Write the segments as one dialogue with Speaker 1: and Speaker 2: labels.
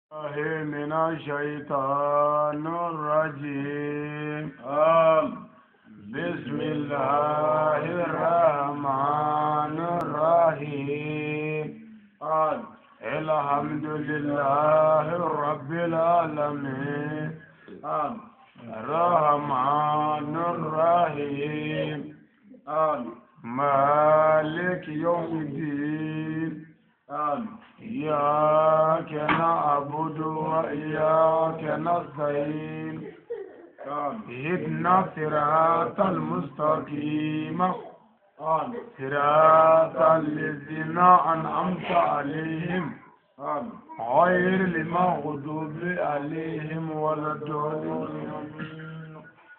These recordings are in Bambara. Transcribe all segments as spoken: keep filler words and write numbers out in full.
Speaker 1: من الشيطان الرجيم آم. بسم الله الرحمن الرحيم آم. الحمد لله رب العالمين آم. الرحمن الرحيم آم. مالك يوم الدين آم. إياك نعبد وإياك نستعين اهدنا الصراط المستقيم صراط الذين أنعمت عليهم غير المغضوب عليهم ولا الضالين.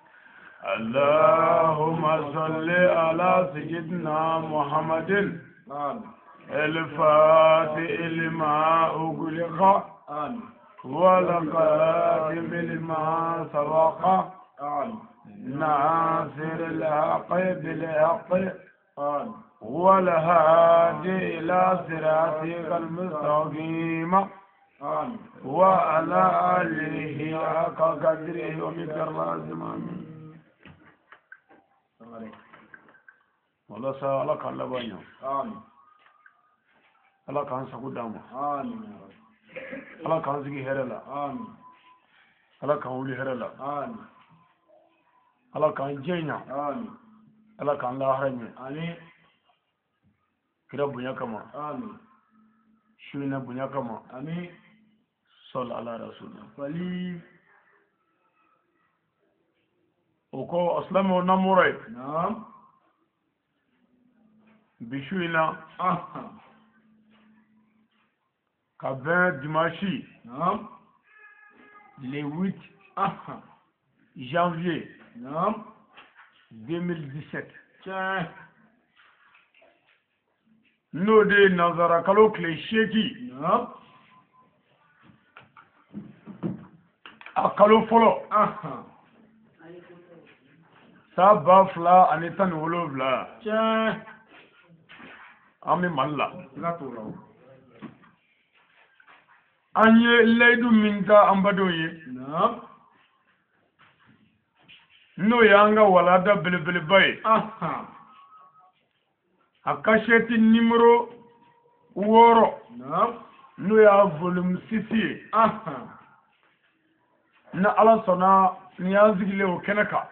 Speaker 1: اللهم صل على سيدنا محمد الفاتح لما أغلق والقادم لما سبق ناصر الحق بالحق والهادي إلى صراطك المستقيم وعلى آله حق قدره ومقداره العظيم. والله سألك الله بينه. آمين. Allah kan sagu dama amin Allah kan sigi herala amin Allah kan wuli herala amin Allah kan jenya amin Allah kan la haranya amin kira bunya kama amin shuna bunya kama amin sallallahu ala rasulillah fali oko aslamu namurai naam bishuina aha vingt dimanche non. Le huit ah. janvier non. deux mille dix-sept tiens no de nazara kalo kle sheki non. akalo folo ah. sa bafla anitan wolovla tiens ami malla latolo anye leidu minta ambadoye na no yanga walada belebele bay aha akasheti numero woro na no ya volume six aha na ala sona ni azigile o kenaka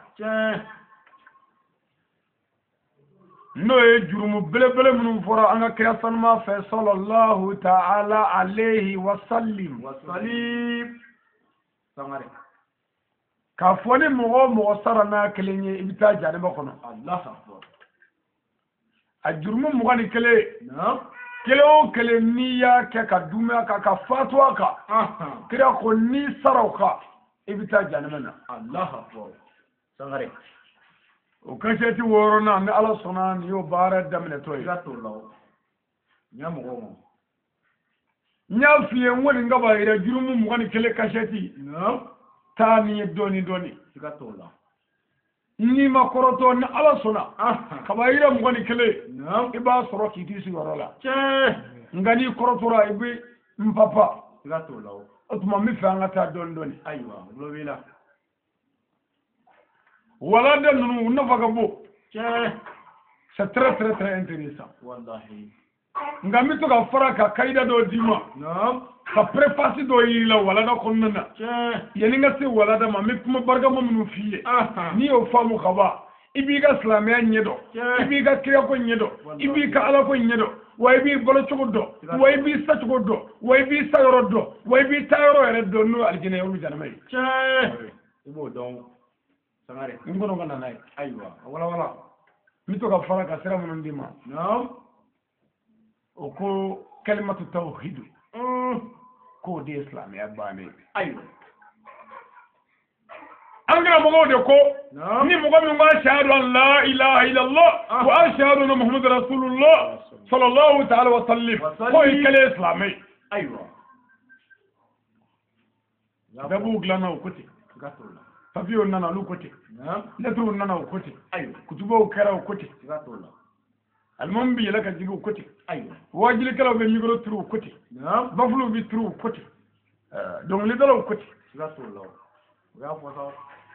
Speaker 1: no e jurumu belebele munum fora anga kriyasan ma fa sallallahu ta'ala alayhi wa sallim wa sallim sangare ka foni mo mo sarana kelenye ibita jare bakono allah akbar a jurumu mo gani kele na kele o kele niya ke ka dumya ka ka fatwa ka kira ko ni sarauka ibita jare mana allah akbar sangare o kasheti worona ne ala sona ni yo bara damne toy gatullo nyamu go nya fiye woni ngaba ira jurumu mu gani kele kasheti no tani doni doni gatullo ni makoroto ne ala sona kabaira mu gani kele no iba soro kiti su yorola che ngani korotora ibi mpapa gatullo otuma mi fa ngata don doni aywa lobila wala de nunu nafaga bo c'est très très très intéressant wallahi ngami to ka fara ka kaida do dima naam ka préface do yila wala da konnana yeni nga se wala da ma mi kuma barga mo munu fiye ni o famu khaba ibi ga islamia nyedo ibi ga kiya ko nyedo ibi ka ala ko nyedo way bi bolo chogodo way bi sa chogodo way bi sa yorodo way bi tayoro ere do no aljine yo janamay ibo don sangare ngono ngana nay aywa wala wala mito ka fara ka sera mun ndima naam oko kalimatu tawhid ko de islam ya bane aywa angra mo de ko ni mo ko mi ma shahadu an la ilaha illa allah wa ashhadu anna muhammadar rasulullah sallallahu ta'ala wa sallim ko ikale islam aywa dabu glana ko ti gatola Fabio nana lu côté lettre nana au côté ayo kutubo kara au côté almambi yala ka jigo côté ayo wajili kala be migro tru côté bafulu bi tru côté donc li dalaw kuti
Speaker 2: gatulo ya foto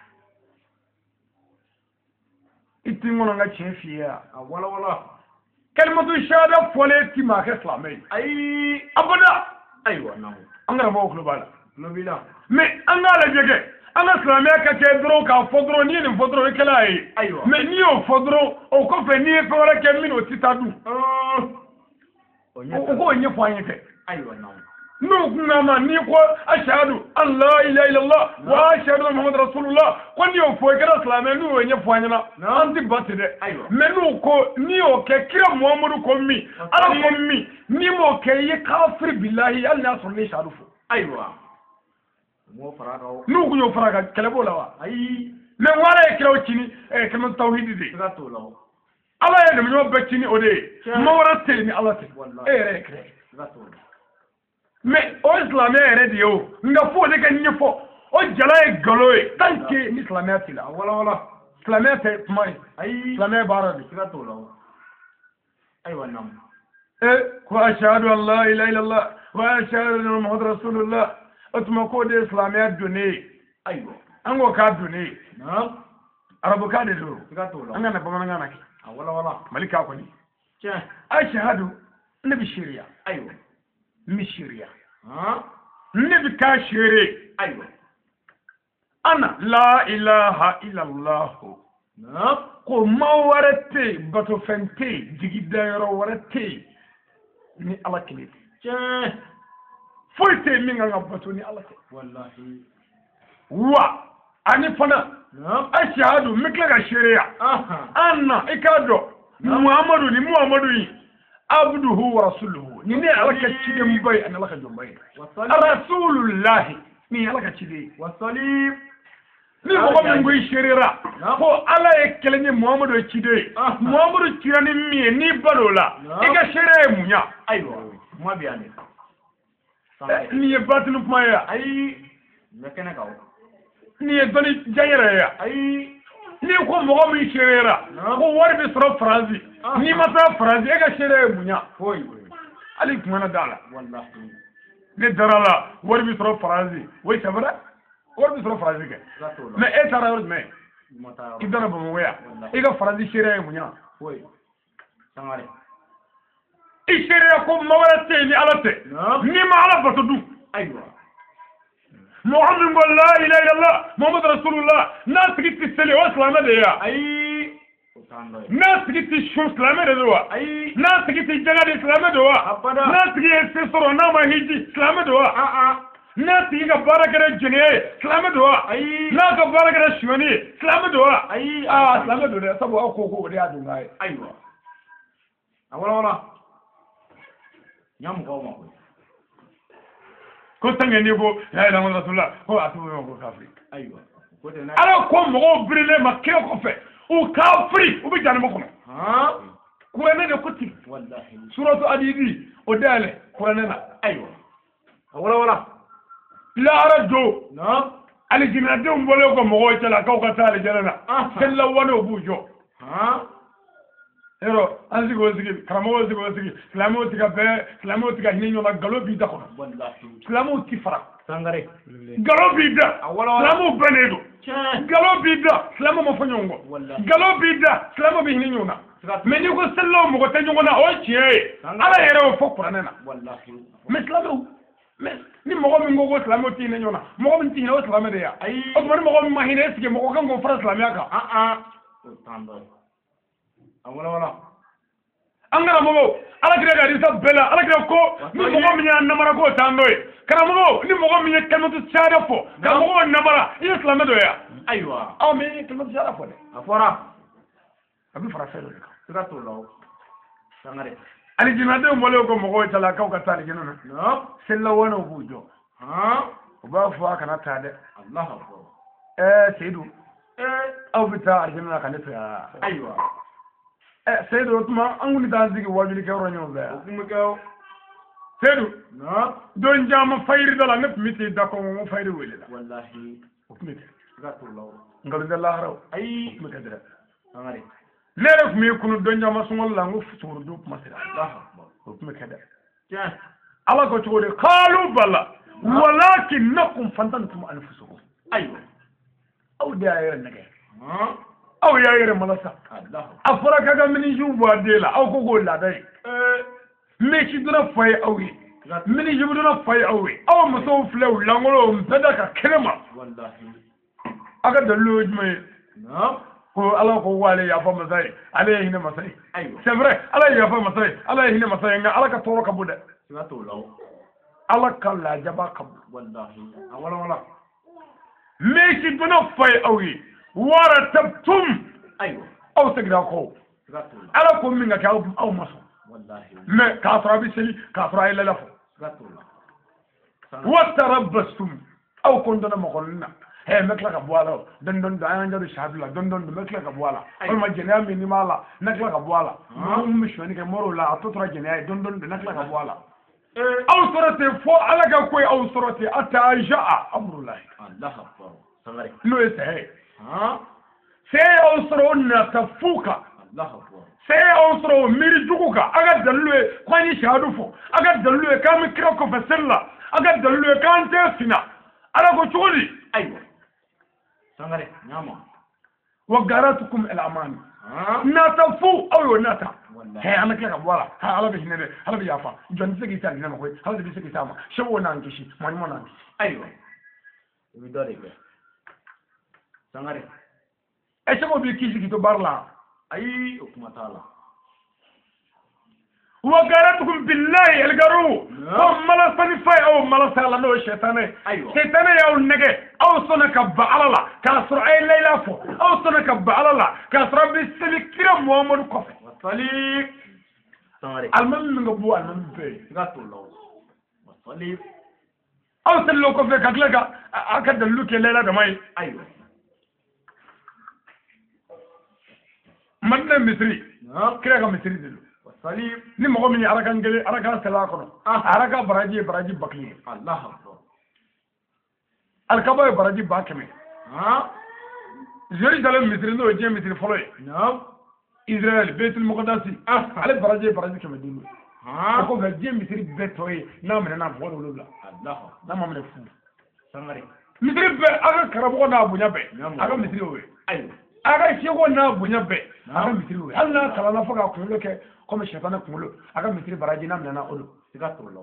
Speaker 1: itti ngono nga chefiya
Speaker 2: wala wala
Speaker 1: kalimatu shahada fole ti ma ke islamai
Speaker 2: ay
Speaker 1: abada
Speaker 2: aywa namu
Speaker 1: angara mo ko bala
Speaker 2: no bila
Speaker 1: mais angala jege anga islamai ka te dro ka fodro ni ni fodro kala yi
Speaker 2: aywa
Speaker 1: mais ni o fodro o ko fe ni fe wala ke min o titadu o ko nye fo anyete
Speaker 2: aywa namu
Speaker 1: no kunama ni ko ashhadu an la ilaha illallah wa ashhadu anna muhammadar rasulullah ko ni o fo kala islamai ni o nye fo anyana anti batide mais no ko ni o ke kira muhammadu ko mi ala ko mi ni mo ke ye kafir billahi alla sunni sharufu
Speaker 2: aywa mo faraga
Speaker 1: no ko yo faraga kala bola wa
Speaker 2: ay
Speaker 1: mais wala e kira chini e kama tawhid de
Speaker 2: gatulo
Speaker 1: ala ya dum yo beccini o de mo wara telmi ala te e re kre
Speaker 2: gatulo
Speaker 1: mais o islamé ere de yo nga fo de kan nyefo o jala e galoy tanke ni islamé atila
Speaker 2: wala wala
Speaker 1: islamé te mai
Speaker 2: ay
Speaker 1: islamé barabi
Speaker 2: gatulo aywa nam
Speaker 1: e ko ashhadu an la ilaha illallah wa ashhadu anna muhammadar rasulullah atuma ko de islamé donné
Speaker 2: aywa
Speaker 1: ango ka donné
Speaker 2: nam
Speaker 1: arabu ka de do
Speaker 2: gatulo
Speaker 1: anga na bama nga na ki
Speaker 2: wala wala
Speaker 1: malika ko ni
Speaker 2: che
Speaker 1: ashhadu nabi sharia
Speaker 2: aywa
Speaker 1: mi sharia
Speaker 2: ha
Speaker 1: nabi ka shere
Speaker 2: aywa
Speaker 1: ana la ilaha illallah
Speaker 2: nam
Speaker 1: ko mawarate bato fente jigidayro warate ni ala kile
Speaker 2: che
Speaker 1: foite minga ngabato ni ala ke
Speaker 2: wallahi
Speaker 1: wa ani fana
Speaker 2: nam
Speaker 1: ashhadu mikla ga sharia
Speaker 2: aha
Speaker 1: anna ikado muhammadu ni muhammadu yi abduhu wa rasuluhu ni ne ala ka cide mbay an ala ka jombay rasulullah ni ala ka cide
Speaker 2: wasalib
Speaker 1: ni mo ko ngoy sharia ko ala e kelenye muhammadu cide muhammadu tirani mi ni balola iga sharia munya
Speaker 2: aywa mo biane
Speaker 1: ni e batinu maya
Speaker 2: ay mekene kaw
Speaker 1: ni e doni jayere ya
Speaker 2: ay
Speaker 1: ni ko mo mi sharia ko war bi soro frazi ni mata frazi iga sharia munya
Speaker 2: foy
Speaker 1: ali kuma na dala
Speaker 2: wallahi
Speaker 1: ne darala war bi soro frazi way sabara war bi soro frazi ke
Speaker 2: gatulo
Speaker 1: mais e tara me
Speaker 2: mota
Speaker 1: idara ba mo ya iga frazi sharia munya
Speaker 2: foy sangare
Speaker 1: sharia ko mawrate ni alate ni ma ala batudu
Speaker 2: aywa
Speaker 1: muhammad wa la ilaha illallah muhammad rasulullah nas kiti sele wa salama de ya
Speaker 2: ay utando
Speaker 1: nas kiti shu salama de wa
Speaker 2: ay
Speaker 1: nas kiti jaga de salama de wa
Speaker 2: abada
Speaker 1: nas kiti soro na ma hiji salama de wa
Speaker 2: a a
Speaker 1: nas kiti ga barakare jene salama de wa
Speaker 2: ay
Speaker 1: na ga barakare shwani salama de wa
Speaker 2: ay
Speaker 1: ah salama de sabu ko ko de adu ngai
Speaker 2: aywa awala wala nyam ko mo
Speaker 1: ko tange ni bo la ilaha illallah ko atu ko kafri
Speaker 2: aywa ko de na
Speaker 1: ala ko mo brile ma ke ko fe o kafri o bi jana mo ko
Speaker 2: ha
Speaker 1: ko ne de kuti
Speaker 2: wallahi
Speaker 1: suratu adidi o dale ko ne na
Speaker 2: aywa awala wala
Speaker 1: la arajo
Speaker 2: na
Speaker 1: ali jinade um bole ko mo ko tala ka ko tala jana kella wono bujo
Speaker 2: ha
Speaker 1: ero anzi go sigi karamo go sigi islamo tiga be islamo tiga hinyo na galo bi da ko
Speaker 2: wallahi
Speaker 1: islamo ti fara
Speaker 2: sangare
Speaker 1: galo bi da
Speaker 2: awala
Speaker 1: islamo benedo
Speaker 2: che
Speaker 1: galo bi da islamo mo fanyongo
Speaker 2: wallahi
Speaker 1: galo bi da islamo bi hinyo na mais ni ko sello mo ko tanyo na o chie ala yere o fo qur'ana na
Speaker 2: wallahi
Speaker 1: mais islamo mais ni mo ko mi ngo islamo ti hinyo na mo ko mi ti hinyo islamo de ya
Speaker 2: ay
Speaker 1: o mo ko mi mahine sike mo ko kan go fara islamo ka
Speaker 2: a a utando awala wala
Speaker 1: angara mogo ala kire ga disa bela ala kire ko ni mogo mi nya namara ko tandoy kara mogo ni mogo mi kalmatu shahada fo ka mogo namara islam do ya
Speaker 2: aywa
Speaker 1: aw mi kalmatu shahada fo de
Speaker 2: afora
Speaker 1: abi fara fero de
Speaker 2: sira to law sangare
Speaker 1: ali jinade mo ko mogo tala ka ka tali jinana
Speaker 2: no
Speaker 1: sella wona bujo
Speaker 2: ha
Speaker 1: o ba fo kana tade
Speaker 2: allah akbar
Speaker 1: eh seidu
Speaker 2: eh
Speaker 1: aw bita arjina kana ta
Speaker 2: aywa
Speaker 1: eh seidu tuma anguni danzigi wajuli ke ronyo be
Speaker 2: kuma ko
Speaker 1: seidu
Speaker 2: no
Speaker 1: don jama fayri dala nepp miti dako mo fayri weli la
Speaker 2: wallahi
Speaker 1: o kumiti
Speaker 2: sira to law
Speaker 1: ngalu de laharaw
Speaker 2: ay
Speaker 1: kumiti dara
Speaker 2: sangare
Speaker 1: lere fumi kunu don jama sungol la ngu futuru du masira
Speaker 2: allah akbar
Speaker 1: o kumiti kada
Speaker 2: che
Speaker 1: ala ko chode qalu bala ولكنكم فتنتم انفسكم
Speaker 2: ايوه
Speaker 1: او دي اير نجي او يا اير ملاسا الله افرا كا من يجوا ديلا او كو لا داي ميشي دونا فاي اوي من يجوا دونا فاي اوي او مسو فلو لانغلو مبدك كلمه والله اغا دلو جمي نعم ko ala ko wale ya fa masai ala hina masai ayo c'est vrai ala ya fa masai ala hina masai nga ala ka toro ka bude wato law ala kala jaba ka wallahi wala wala meshi duna fay awi wara tabtum ayo aw tagra ko ala ko min nga aw maso wallahi me ka fara bi seli ka fara ila lafo wato wa tarabbastum aw kun dana makolna he mekla ka boala don don da anja do shadula don don mekla ka boala on ma jena mi ni mala nakla ka boala mum mishwani ke moro la atotra jena don don nakla ka boala aw surati fo alaga koy aw surati ata jaa amrullah allah akbar sangare no ese ha se aw suronna tafuka allah akbar se aw suro miri juguka aga dalwe kwani shadu fo aga dalwe kam kira ko fasalla aga dalwe kan te fina ala ko chuli aywa sangare nyama وقاراتكم الامان ناتفو او ناتا هي انا كده ولا ها على بينه على بيافا جون سيكي تاني انا كوي هذا بيسكي تاما شو نانكشي ماني مو نانكشي ايوه بيدوري بي سانغاري ايش مو بيكيشي كي تو بارلا اي حكمه تعالى وقاراتكم بالله الغرو ثم لا صنفاي او ملا سالا نو شيطان شيطان يا نغي او سنك بعللا كاسر اي ليلا فو او سنك بعللا كاسر بسلكير محمد كوف وصليب سوري المهم نغبو المهم بي غاتو لو وصليب او سلو كوف كاتلغا اكد لوك ليلا دماي ايوه مدن مصري كريغا مصري دلو صليب ni mo mi araka ngele araka sala kono araka baraji baraji bakli allah akbar alkaba baraji bakme ha jerusalem misri no je misri folo no israel betul muqaddasi ala baraji baraji kama dinu ha ko ga je misri betoy na mena na bodo lula allah na mamle fu sangare misri be aga karabo na bunya be aga misri we ayo aga shego na bunya be aga misri we allah kala na faga ko loke comme shaytan kumulo aga mitri baraji nam nana olo tiga tolo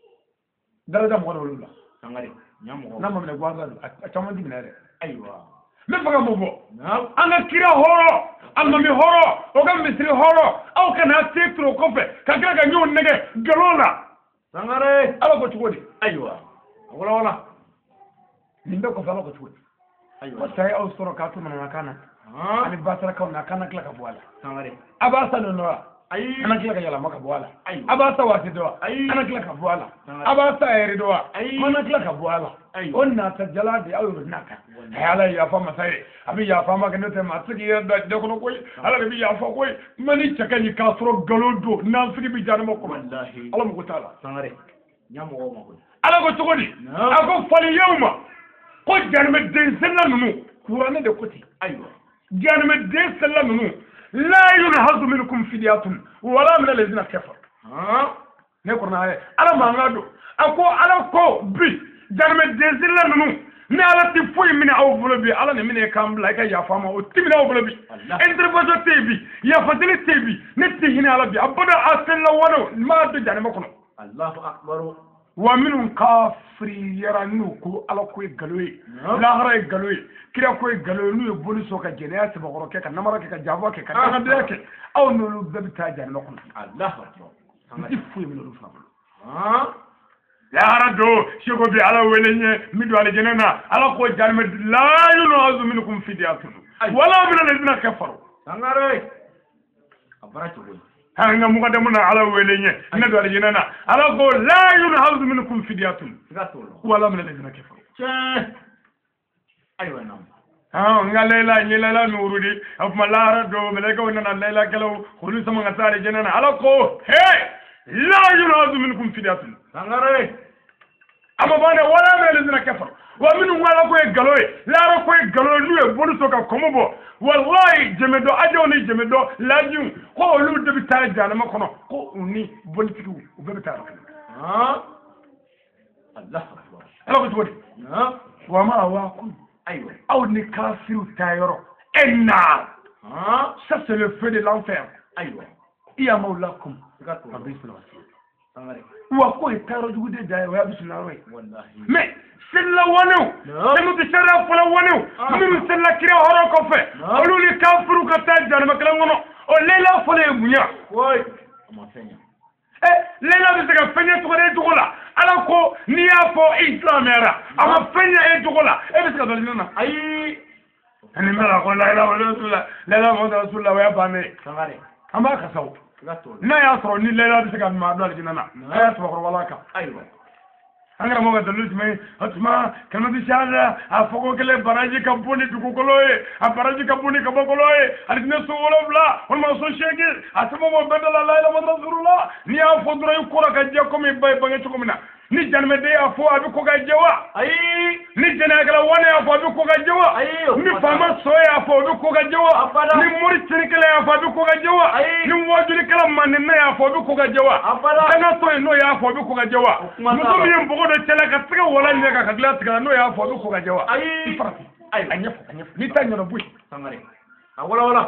Speaker 1: daraja mo olo la sangare nyamo na mamle gwaza a chama di minere aywa me faga mobo anga kira horo alma mi horo oga mitri horo au kana tekro kofe kaga ga nyon nege galola sangare ala ko chugodi aywa wala wala nimbe ko fala ko chugodi aywa sai au soro ka tuma na kana ani basara ka na kana kala ka bwala sangare abasa no no ay ana kila ka yala maka bwala aba sa wati do ana kila ka bwala aba sa eri do ana kila ka bwala onna ta jaladi aw naka hala ya fa masai abi ya fa maka note matiki ya da de kono koy ala bi ya fa koy mani chakani ka soro galodo na fiki bi janamo ko wallahi ala mo taala sangare nyamo o mako ala ko tugodi ako fali yawma ko janme den senna nunu kurane de koti aywa janme den senna nunu لا ينهض منكم فدية ولا من الذين كفروا ها نقولنا هاي على ما نادو أكو على كو بي جرم الدزيل لنو نالا تفوي من أو بلبي على من يكام لايك يا فاما وتمين أو بلبي أنت بجو تبي يا فتلي تبي نتهين على بي أبدا أصل لوانو ما تجاني مكونو الله أكبر ومنهم كافري يرانوكو على كوي غلوي لا هراي غلوي كده كوي غلوي نو يبولي سوكا جنيات بغروكي كان نمرك كجافوك كان نغدك او نلو دبتا جان نكون الله اكبر يفوي من لو فامل ها لا ردو شيكو بي على ولني ميدو على جننا على كو جان لا ينعز منكم فدياتهم ولا من الذين كفروا سانغاري ابراتو هانا مقدمنا على ولينه ندو على جنانا على قول لا ينهض منكم فدية ولا من الذين كفروا ايوه نعم ها نقال ليلى ليلى نورودي افما لا ردو ملكو اننا ليلى كلو خلص من غسال جنانا على قول هي لا ينهض منكم فدية سانغاري اما بانا ولا من الذين كفروا ومن ولا كوي غلوي لا كوي غلو لو بونو سوكا كومبو والله جمدو اجوني جمدو لاجو ko lu de bi ta jana ma kono ko ni bontiku o be ta ها
Speaker 2: الله أكبر
Speaker 1: أنا قلت ودي
Speaker 2: نعم
Speaker 1: وما أواكم
Speaker 2: أيوة
Speaker 1: أو نكافر تايرو النار
Speaker 2: ها
Speaker 1: ça c'est le feu de l'enfer
Speaker 2: أيوة
Speaker 1: يا مولاكم
Speaker 2: تقطع
Speaker 1: ربي يسلمك
Speaker 2: تمام
Speaker 1: وكو يتارو جودي داي ويا بسم الله
Speaker 2: والله
Speaker 1: mais sella wanu tamu bi sera fula wanu min sella kire horo ko fe olu li kafiru ka ta jar makala ngono o lela fole munya
Speaker 2: koy ma fenya
Speaker 1: eh lela bi sega fenya to re to la ala ko ni ya fo islamera ama fenya e to la e bi sega dal nana
Speaker 2: ay
Speaker 1: ani mala ko la ilaha illallah la ilaha muhammadu rasulullah wa ya bane
Speaker 2: tangare
Speaker 1: amba ka saw
Speaker 2: تقطع
Speaker 1: na ya soro ni lela bi sega ma do aljinana ya to ko wala ka
Speaker 2: أيوة
Speaker 1: angara mo ga dalu mai hatma kalma bi shada a fogo kele baraji kampuni dugukoloye a baraji kampuni kabokoloye alidne so wala bla on ma so shege asamo mo bedala la ilaha illallah rasulullah ni a fodro yu kora ka je ko mi bay bangi ko mina ni janme de a fo abi ko ga jewa
Speaker 2: ay
Speaker 1: ni janagala wone a fo abi ko ga jewa ni fama soya a fo abi ko ga jewa ni muri tinikele a fo abi ko ga jewa ni wajuli kala man na ya fo abi ko ga jewa kana to no ya fo abi ko ga jewa muso mi mbogo de tele ka tiga wala ni ka kagla tiga no ya fo abi ko ga jewa
Speaker 2: ay
Speaker 1: ay anyef anyef ni tanyo no buy
Speaker 2: tangare wala wala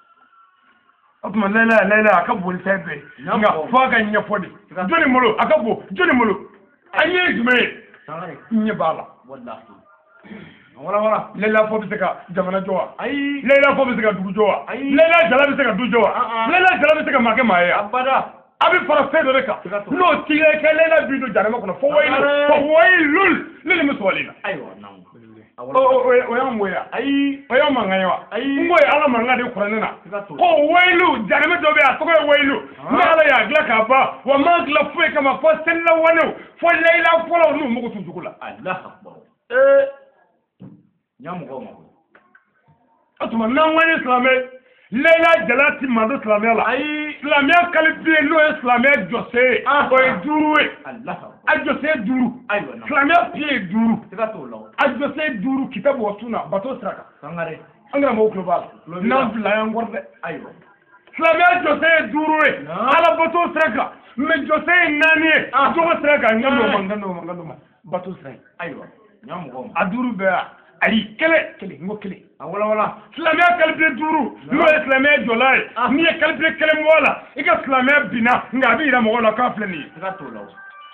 Speaker 1: atuma lela lela akabul sebe nga faga nyefodi joni molo akabo joni molo anye jume
Speaker 2: tangare
Speaker 1: nye bala
Speaker 2: wallahi wala wala
Speaker 1: lela fo bi seka jamana jowa
Speaker 2: ay
Speaker 1: lela fo bi seka dugu jowa lela jala bi seka du jowa lela jala bi seka make maye
Speaker 2: abada
Speaker 1: abi fara fedo reka no tire ke lela bido jarama kono fo waylu fo waylul lili muswalina
Speaker 2: aywa nam
Speaker 1: o o ya moya
Speaker 2: ay
Speaker 1: o ya mangayo
Speaker 2: ay
Speaker 1: ngoy ala manga de kuranena ko waylu jarama do be aso ko waylu ma ala ya gla ka ba wa ma gla fu kama ko sella wanu fo lela fo la no mugo tuzukula
Speaker 2: allah akbar eh nyam ko ma
Speaker 1: atuma nan wani islamai lela jalati mando islamai la
Speaker 2: ay
Speaker 1: islamai kalbi no islamai jose o duruwe
Speaker 2: allah
Speaker 1: a jose duru
Speaker 2: aywa
Speaker 1: islamai pie duru
Speaker 2: taqatu law
Speaker 1: a jose duru kitabu wa sunna bato sraka
Speaker 2: tangare
Speaker 1: angara mo global nan bila yan gorde
Speaker 2: aywa
Speaker 1: islamai jose duruwe ala bato sraka me jose nani to sraka ngando mangando mangando bato sraka
Speaker 2: aywa nyam ko
Speaker 1: a duru be ayi kele kele ngo kele
Speaker 2: wala wala
Speaker 1: islamia kalbe duru no islamia jolai ni kalbe kele mola ika islamia bina ngabi ira mola kafleni
Speaker 2: taqatu law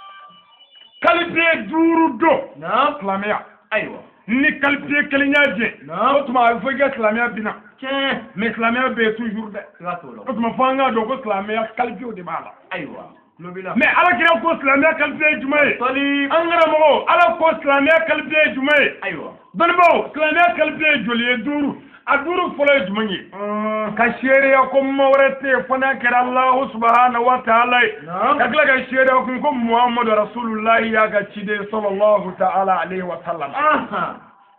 Speaker 1: kalbe duru do
Speaker 2: na
Speaker 1: islamia
Speaker 2: aywa
Speaker 1: ni kalbe kele nyaje otuma fo ika islamia bina
Speaker 2: tiens
Speaker 1: mais islamia be toujours de
Speaker 2: taqatu law
Speaker 1: otuma fanga do ko islamia kalbe o de bala
Speaker 2: aywa lobila
Speaker 1: mais ala kira ko islamia kalbe jumaye
Speaker 2: talib
Speaker 1: angara mo ala ko islamia kalbe jumaye
Speaker 2: aywa
Speaker 1: don bo islamia kalbe joliye duru aduru folo jumanyi ka shari'a ko mawrate fana kira Allah subhanahu wa ta'ala kagla ga shari'a ko ko Muhammadu Rasulullah ya ga cide sallallahu ta'ala alaihi wa sallam
Speaker 2: aha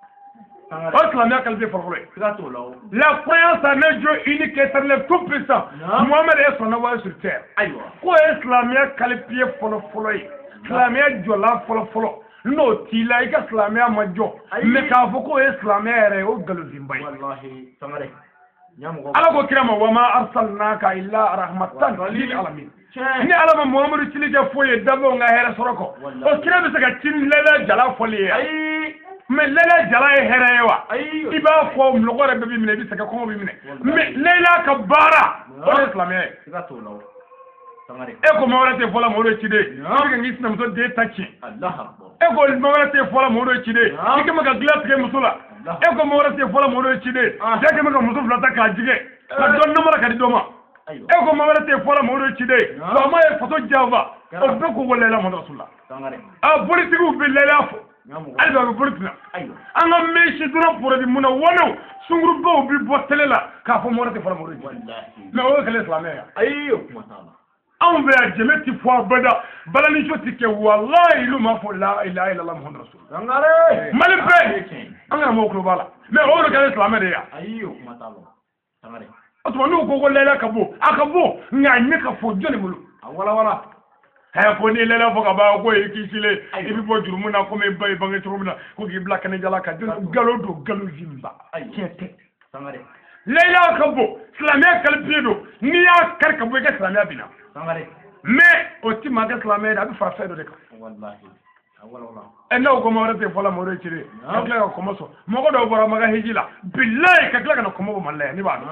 Speaker 1: islamia kalbe folo
Speaker 2: taqatu law
Speaker 1: la croyance en un Dieu unique et éternel tout puissant Muhammad est son envoyé sur terre
Speaker 2: aywa
Speaker 1: ko islamia kalbe folo folo islamia jola folo folo no tila ika islamia majo me ka foko islamia re o galu zimbay
Speaker 2: wallahi tangare nyam ko
Speaker 1: ala ko kirama wa ma arsalnaka illa rahmatan lil alamin ni ala ma muhammadu tilike foye dabo nga here soroko o kirama saka tin lela jala foliye
Speaker 2: ay
Speaker 1: me lela jala e here wa
Speaker 2: ay
Speaker 1: iba fo mlogore be bimine bi saka ko bimine me lela ka bara o islamia
Speaker 2: taqatu law tangare
Speaker 1: e ko mawra te fola mo do cide ko ngi sinam to de tachi
Speaker 2: allah akbar
Speaker 1: e ko mawra te fola mo do cide ike maga glass ke musula e ko mawra te fola mo do cide de ke maga musul flata ka jige ka don no mara ka di doma e ko mawra te fola mo do cide ba ma e foto java o be ko wala la mo rasulullah
Speaker 2: tangare
Speaker 1: a politique u billahi fo ay ba politique
Speaker 2: aywa
Speaker 1: anga me shi dura pour bi muna wono sunguru bo bi botele la ka fo mawra te fola mo do
Speaker 2: wallahi
Speaker 1: mais o kale islamia
Speaker 2: ayyo kuma sama
Speaker 1: an bɛ jɛmɛ ti fɔ abada balaniso ti kɛ walayi ilu ma fɔ la ilaha illallah muhammadu rasul
Speaker 2: tangare
Speaker 1: mali bɛɛ an kana mɔgɔw tulo b'a la mais o de kɛra silamɛ de ye
Speaker 2: ayyo kuma sama tangare
Speaker 1: o tuma n'u ko ko layla ka bɔ a ka bɔ nka a ɲɛ ka fɔ jɔnni bolo
Speaker 2: wala wala
Speaker 1: ɛ ko ni layla fɔ ka ban ko i k'i sile i bɛ bɔ jurumu na komi ba ye bange cogo min na ko k'i bila kɛnɛjala ka galo don galo zinba tiɲɛ tɛ
Speaker 2: tangare
Speaker 1: layla ka bɔ silamɛya kalipiye don n'i y'a kari ka bɔ i ka silamɛya bina
Speaker 2: tangare
Speaker 1: mais o ti ma kɛ silamɛ ye a bɛ fara fɛn dɔ de kan
Speaker 2: wallahi wala wala
Speaker 1: e na ko mo rete fola mo re chire ka kila ko mo so mo ko do bora maga hijila billahi ka kila kana ko mo malle ni ba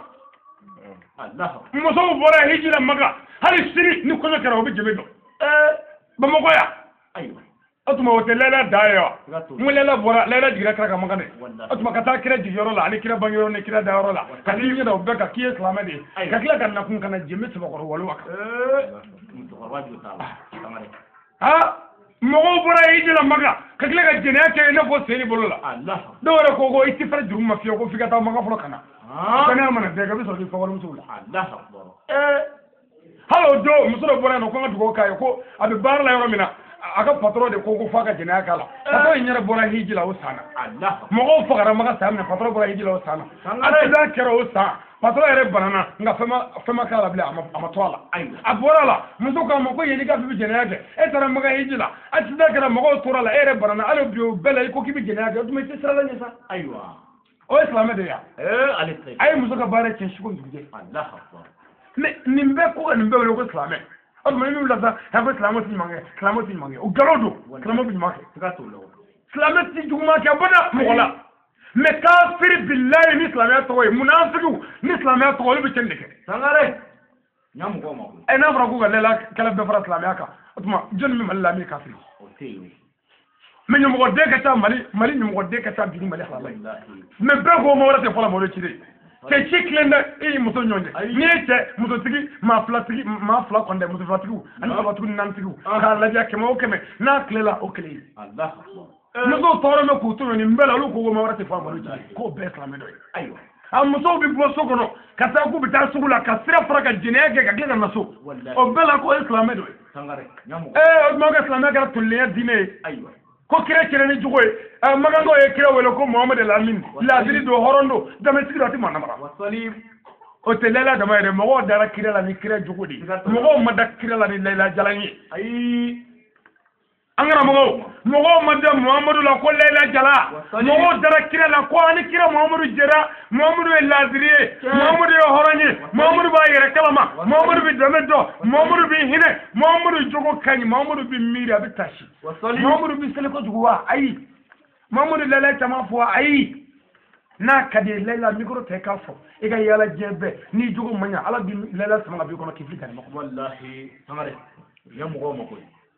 Speaker 2: Allah
Speaker 1: mo so bora hijila maga hali siri ni ko kara obi jebe do eh ba mo ko ya
Speaker 2: aywa
Speaker 1: atuma wote lela dayo mu lela bora lela digira kara maga ne atuma kata kira jiyoro la ani kira bangiro ne kira dawro la ka ni da obbe ka kiye islamade ka kila kana kun kana jeme se ko wala waka eh
Speaker 2: mu to waju ta tamare
Speaker 1: ha mo bora hijila maga ka kila ka jene ke ne fo seni bolola
Speaker 2: Allah
Speaker 1: do wala ko go ittifar juru ma fiyo ko figata maga folo kana kana mana de ga bi so di fawal musul
Speaker 2: Allah akbar
Speaker 1: eh halo do musul bora no ko ngadu ko kayo ko abi bar la yoro mina aga patro de ko ko faka jina kala to nyere bora hijila o sana
Speaker 2: Allah
Speaker 1: mo ko faka maga samne patro bora hijila o sana ala da kero o sa patro ere banana nga fema fema kala bla ama tola abora la musul ko mo ko yeli ga bi jina yake e tara maga hijila atida kera mo ko tora la ere banana ala bio bela ko ki bi jina yake to me tsara la nyesa
Speaker 2: aywa
Speaker 1: o islam de ya
Speaker 2: eh alite
Speaker 1: ay musul ka bare chen shugo nduje
Speaker 2: Allah akbar
Speaker 1: ne nimbe ko nimbe wala ko islam o mo ni la sa ha ko islam ti mange islam ti mange o garodo islam ti mange
Speaker 2: ka to lo
Speaker 1: islam ti juma ka bada mo wala me kafir billahi ni islam ya to munafiqu ni islam ya to bi tende ke
Speaker 2: sangare nyam ko ma
Speaker 1: ay na fara ko lela kala be fara islam ya ka atuma jon mi malla mi kafir
Speaker 2: o tewi
Speaker 1: men mo de ka ta mali mali mo de ka ta bi mali halal me be ko mo wala te fala mo le ci de te chiklenda e muso nyonde ni te muso tigi ma flatigi ma fla konde muso flatigu ani ko fatigu nantigu ka la ja kemo keme na klela o kle
Speaker 2: Allah
Speaker 1: muso toro me kutu ni mbela lu ko mo warate fa mo ko be islam do ayo am muso bi bo so kono kata ku bita sugula ka sira fraka jinege ka glega naso o bela ko islam do
Speaker 2: sangare nyamo
Speaker 1: eh o mo ga islam ga tulle dine ayo ko kire kire ni jugoy magango e kire welo ko Muhammad al-Amin la diri do horondo dama sigiro ati manamara
Speaker 2: wasalim
Speaker 1: o telela dama ere mo dara kire la ni kire jugudi mo madda kire la ni layla jalani ay angara mo mo madda Muhammad la ko layla jala mo dara kire la ko ani kire Muhammad jera Muhammad el laziri Muhammad e horani Muhammad ba yere kalama Muhammad bi damedo Muhammad bi hine Muhammad jogo kany Muhammad bi miri abi tashi Muhammad bi sele ko juwa ay Muhammad layla tama fo ay na kadi layla mikro te ka fo e ga yala jebe ni jogo manya ala bi layla sama bi kono kifli kan mako
Speaker 2: wallahi samare ya mo mo ko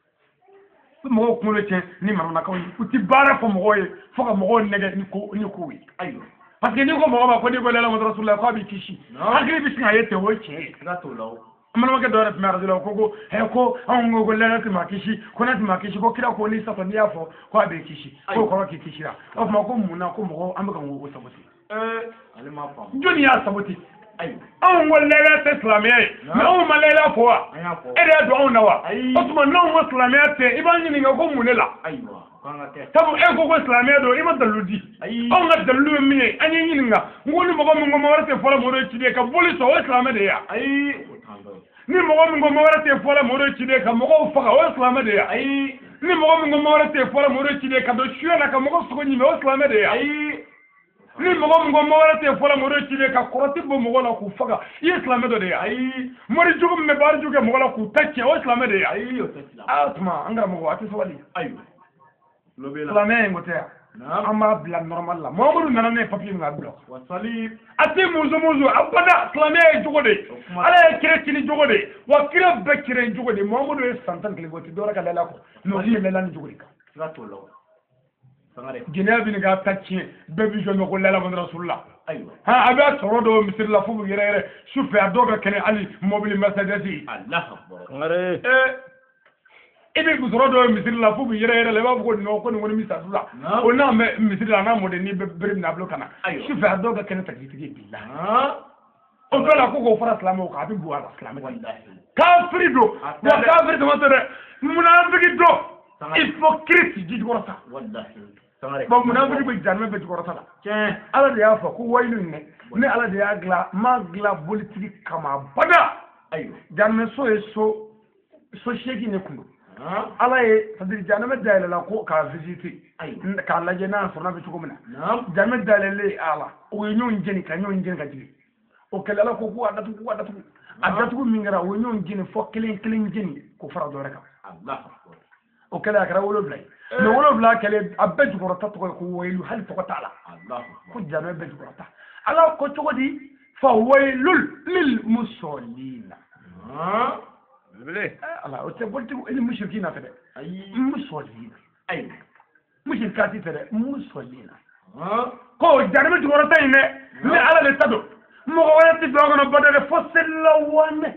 Speaker 1: mo ko le chen ni marona ko uti bara fo mo ye fo ka mo nege ni ko ni ko wi ayo parce que ni ko mo ba ko ni ko layla mo rasulullah ko bi kishi agri bi singa yete wo che
Speaker 2: ga to law
Speaker 1: amana ma ke do ref mer dilo ko ko he ko on go go layla ti makishi ko na ti makishi ko kira ko ni sa to ni afo ko abe kishi ko ko ki kishi ra o ma ko muna ko mo am ga ngo saboti eh
Speaker 2: ale ma fam
Speaker 1: joni ya saboti ayo on go layla te islamiyya ma o ma layla ko e de do on nawa o tuma no mo islamiyya te iban ni nga ko munela
Speaker 2: aywa kanga te
Speaker 1: tabu e ko ko islamiyya do ima daludi on ga dalu mi anyi ni nga ngoni mo ko mo mo wala te fola mo do ci de ka boli so islamiyya de ya ay ni mo ko mo mo wala te fola mo do ci de ka mo ko faga o islamiyya de ya ay ni mo ko mo mo wala te fola mo do ci de ka do shuya na ka mo ko so ni o islamiyya de ya ay ni mogo ngo mo wala te fola mo reti de ka koroti bo mo wala ku faga islam do de ay mori jugum me bar juge mo wala ku tacce o islam de ay o tacce atma angara mo ati so wali ayo lobe la islam ngote amma bla normal la mo mo nana ne papier nga bla wasali ati muzo muzo abada islam e jugode ala kire kini jugode wa kire be kire jugode mo mo do santan kile boti do raka lela ko no ni lela ni jugode ka rato lo Guinée bi ga tacci bebi jomo ko lela mon rasulullah aywa ha aba torodo misir la fu yere yere sufe adoga kene ali mobile mercedes Allah akbar ngare eh ibe bu torodo misir la fu yere yere le ba ko no ko ni misir la o na me misir la na mode ni berim na blo kana sufe adoga kene tacci tigi billah o bela ko ko fara islam ko abi bu ala islam wallahi kafirido wa kafirido matore munafiki do hypocrite di gorota wallahi bon munafiki be janme be gorota la tiens ala de ya fa ko waylu ne ne ala de ya gla ma gla politique kama bada ayo janme so e so so sheki ne kundu ala e sadir janme dalala la ko ka visiter ayo ka la jena so na be ko mena janme dalale ala o nyon jeni ka nyon jeni ka jigi o kala la ko ko adatu ko adatu adatu mingara o nyon jeni fo kilin kilin jeni ko fara do reka Allah o kɛlɛ a kɛra wolonwula ye mɛ wolonwula kɛlɛ a bɛɛ jukɔrɔta tɔgɔ ye ko wayilu hali tɔgɔ t'a la ko janɛ bɛɛ jukɔrɔta ala ko cogo di fa waylul lil musallina ala o tɛ politiku ni mushrikina fɛ dɛ ayi musallina ayi mushrikati tɛ dɛ musallina ko janɛ bɛ jukɔrɔta in dɛ ni ala de ta don mɔgɔ wɛrɛ tɛ don a kɔnɔ bada dɛ fo selila wanɛ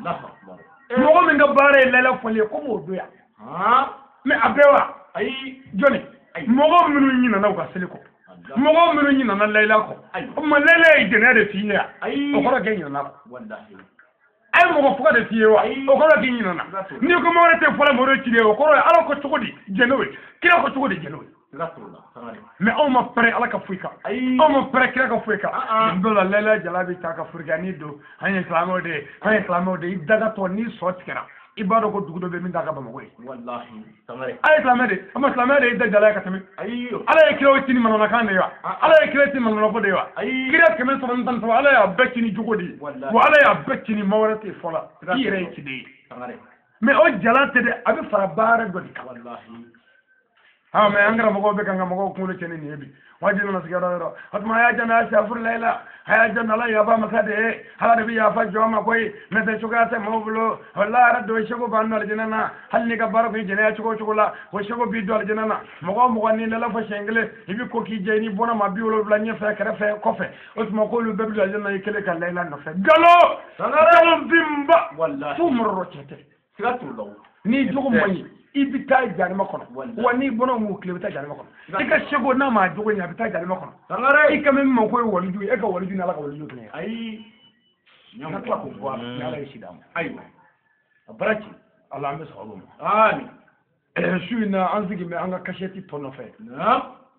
Speaker 1: mɔgɔ min ka baara ye layla fɔli ye ko m'o don yan mɛ a bɛɛ wa ayi jɔnni mɔgɔ minnu ɲinana u ka seli kɔ mɔgɔ minnu ɲinana layla kɔ o tuma layla ye jɛnɛya de f'i ye yan o kɔrɔ k'e ɲinana kɔ a ye mɔgɔ faga de f'i ye wa o kɔrɔ k'i ɲinana n'i ko mɔgɔ wɛrɛ tɛ fɔlɔ mɔgɔ ci ye o kɔrɔ ye ala ko cogo di jɛnɛw ye kira ko cogo di jɛnɛw ye mɛ anw ma pɛrɛ ala ka foyi kan anw ma pɛrɛ kira ka foyi kan nin dɔ la layla jala bɛ taa ka furiganni don an ye silamɛw de ye an ye silamɛw de ye i dagatɔ n'i sɔ tigɛra i b'a dɔn ko dugu dɔ bɛ min t'a ka Bamakɔ ye a ye silamɛ de a ma silamɛ de ye da jala ye ka tɛmɛ ala ye kira ci ni manamanakan de ye wa ala ye kira ci manamana de ye wa kira kɛmɛ saba ni tan ni saba ala y'a bɛɛ ci ni jogo de ye wa ala y'a bɛɛ ci ni maa wɛrɛ tɛ fɔlɔ i yɛrɛ ye ci de ye mɛ o jala tɛ dɛ a bɛ fara baara dɔ de kan ها ما ينقر مقوم بك أنك مقوم كونه كنين يبي واجبنا سكرا يرى هتما يا جنا سافر ليلا هيا جنا لا يابا مساده هلا نبي يافا جوما كوي نت شوكا سموبلو هلا رد وشكو بانو الجنانا هل نكبر في جناية شكو شكولا وشكو بيدو الجنانا مقوم مقانين لا فشينغله يبي كوكي جيني بونا ما بيولو بلانية فكرة فك كوفة وتما كله ببلو الجنة يكله كليلا نفسه قالوا قالوا بيمبا والله سمر روتته سكتوا ni jogo mani ibita jani makono wani bono mu kle bita jani makono ika shego na ma jogo nya bita jani makono sangare ika mem ma ko wali ju eka wali ju na la ka wali ju ne ai nyama kwa ko kwa ya la shidam ai baraki Allah ambe sawum amin eh shuina anzigi me anga kasheti tono fe na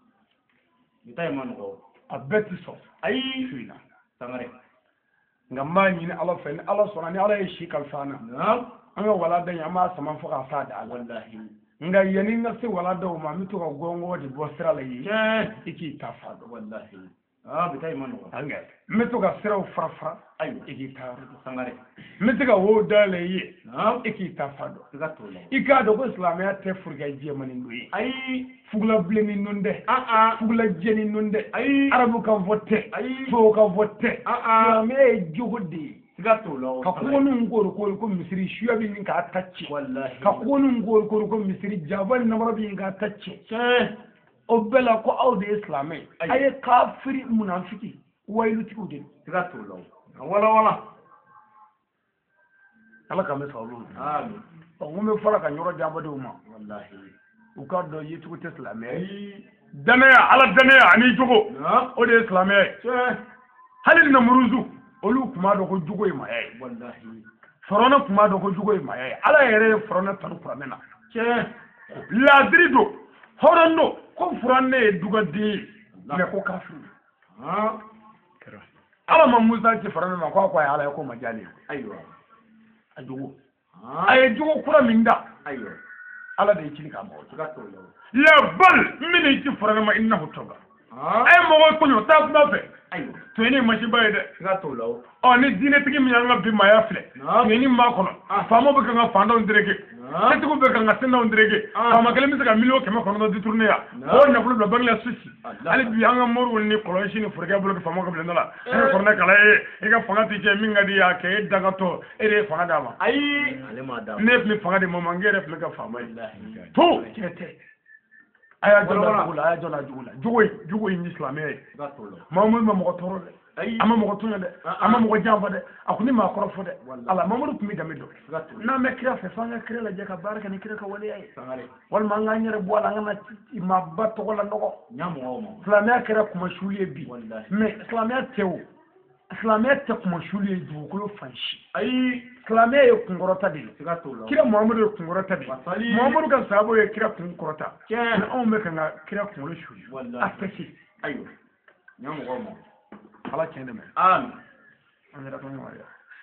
Speaker 1: bitay man ko abeti so ai shuina sangare ngamma ni Allah fe Allah sonani Allah yi shi kalfana na anga wala da yama saman fuka sa da wallahi nga yani nga se wala da ma mitu ka gongo di bosra la yi iki ta fa wallahi ah bitay man ko anga mitu ka sira farfara ayo iki ta sangare mitu ka wo da la yi iki ta fa do ga to la ika do ko islamiya te furga je man ndoyi ay fugla bleni nonde ah ah fugla jeni nonde ay arabu ka vote ay fo ka vote ah ah me jugudi ka kunu ngoro ko ko misiri shuya bin ka tacce wallahi ka kunu ngoro ko ko misiri jabal na marabi ka tacce o bela ko awde islamai ay kafiri munafiki waylu tikudin gato law wala wala ala ka me sawlu amin o ngome fara ka nyoro jamba de uma wallahi u ka do yitu ko islamai danaya ala danaya ani jogo o de islamai halin na muruzu olu kuma do ko jugo ma yayi wallahi farona kuma do ko jugo ma yayi ala yere farona tan kuramena ke ladrido horondo ko furanne duga di me ko kafir ha ala ma musa ci farona ma ko ko ala ko majali aywa ajugo ay jugo kuraminda aywa ala de ci ka mo ga to la bal min ci farona ma innahu toga ay mo ko nyo ta kuma fe ayo to ni ma shi baye de ga to lawo o ni dine tigi mi yanga bi ma ya fle ni ma kono famo be kan fa ndaw ndirege ti ko be kan sinna ndirege fama kele mi saka milio kema kono do tourner ya o na bulu bla bangla suci ali bi yanga morul ni kolon shi ni furga bulu famo ko blendala e ko na kala e e ga fanga ti je mi ngadi ya ke daga to e re fanga dama ay ale ma dama ne mi fanga de mo mangere fle ka fama to kete aya jona jugula aya jona jugula jugoy jugoy ni islamé mamoud ma mo toro de ama mo tunya de ama mo jamba de akuni ma korofo de ala mamoud tumi damido na me kira fe fanga kira la jaka baraka ni kira ka wali ay wal ma nga nyere bo la nga ma batto ko la ndoko nyamo mo islamé kira kuma shuliye bi mais islamé tew islamé te kuma shuliye du ko fanshi ay islamé yo kungorota de kira muhammadu yo kungorota de muhammadu kan sabo yo kira kungorota na on me kan kira kungoro shuli afesi ayo nyamo gomo ala kende me amin andira ko nyawaya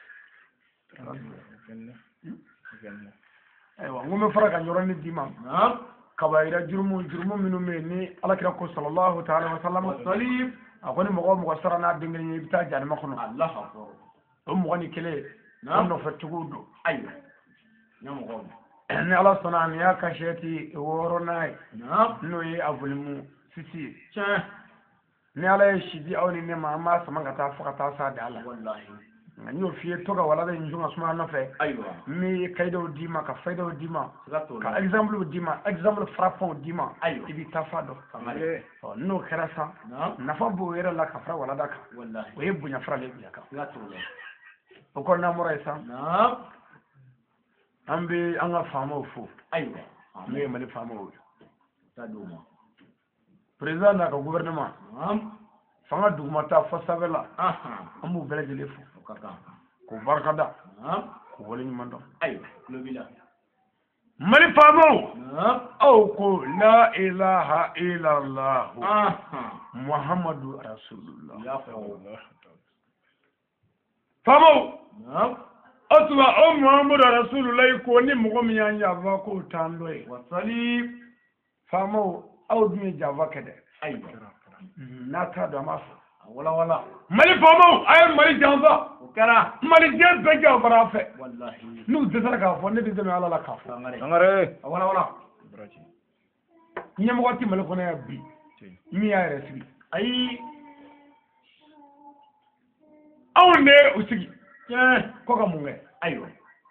Speaker 1: aywa ngome fara kan yorani dimam kabaira jurmu jurmu minu me ni ala kira ko sallallahu ta'ala wa sallam salib akoni mo mo sarana dingel ni bita jani makono allah akbar o mo ni kele no no fatugo do ayo nyamo gomo ni ala sɔnna ni y'a kasiyɛti wɔɔrɔ n'a ye
Speaker 2: naam
Speaker 1: n'o ye a volume six ye
Speaker 2: tiɲɛ
Speaker 1: ni ala ye si di aw ni ne ma an b'a sama ka taa fo ka taa s'a da la
Speaker 2: wallahi
Speaker 1: nka n y'o f'i ye to ka walada in dun ka suma nɔfɛ
Speaker 2: ayiwa
Speaker 1: n bɛ kayidaw d'i ma ka fayidaw d'i ma
Speaker 2: siga t'o
Speaker 1: ka
Speaker 2: la
Speaker 1: exemple d'i ma exemple frappant d'i ma
Speaker 2: ayiwa
Speaker 1: i b'i ta fa dɔn
Speaker 2: fangare
Speaker 1: ɔ n'o kɛra sa
Speaker 2: naam
Speaker 1: nafa b'o yɛrɛ la ka fara walada kan
Speaker 2: wallahi
Speaker 1: o ye bonya fara le bonya kan
Speaker 2: siga t'o la
Speaker 1: o kɔni n'an bɔra yen sa
Speaker 2: naam
Speaker 1: an bɛ an ka faamaw fo
Speaker 2: ayiwa
Speaker 1: n'o ye mali faamaw ye
Speaker 2: ta d'o ma
Speaker 1: président n'a ka gouvernement
Speaker 2: naam
Speaker 1: fanga dugumata fo sanfɛ la
Speaker 2: ahan
Speaker 1: an b'u bɛɛ lajɛlen fo
Speaker 2: o ka kan
Speaker 1: k'u barikada
Speaker 2: naam
Speaker 1: k'u waleɲuman dɔn
Speaker 2: ayiwa tulo b'i la
Speaker 1: mali faamaw
Speaker 2: naam
Speaker 1: aw ko la ilaha illallah
Speaker 2: ahan
Speaker 1: muhammadu rasulullah
Speaker 2: i y'a fɔ
Speaker 1: faamaw
Speaker 2: naam
Speaker 1: o tuma o muhammadu rasulullah ko ni mɔgɔ min y'an yafa k'o t'an dɔ ye
Speaker 2: wasali
Speaker 1: faamaw aw dun ye janfa kɛ dɛ
Speaker 2: ayiwa
Speaker 1: n'a t'a dɔn an b'a fɔ
Speaker 2: wala wala
Speaker 1: mali faamaw a ye mali janfa
Speaker 2: o kɛra
Speaker 1: mali diɲɛ bɛɛ janfara a fɛ
Speaker 2: wallahi
Speaker 1: n'u dɛsɛra k'a fɔ ne bɛ dɛmɛ ala la k'a fɔ
Speaker 2: fangare
Speaker 3: Sangare.
Speaker 2: a wala wala
Speaker 1: ɲɛmɔgɔ ti mali kɔnɔ yan bi min y'a yɛrɛ sigi
Speaker 2: ayi
Speaker 1: anw de ye u sigi
Speaker 2: tiɲɛ
Speaker 1: ko ka mun kɛ
Speaker 2: ayiwa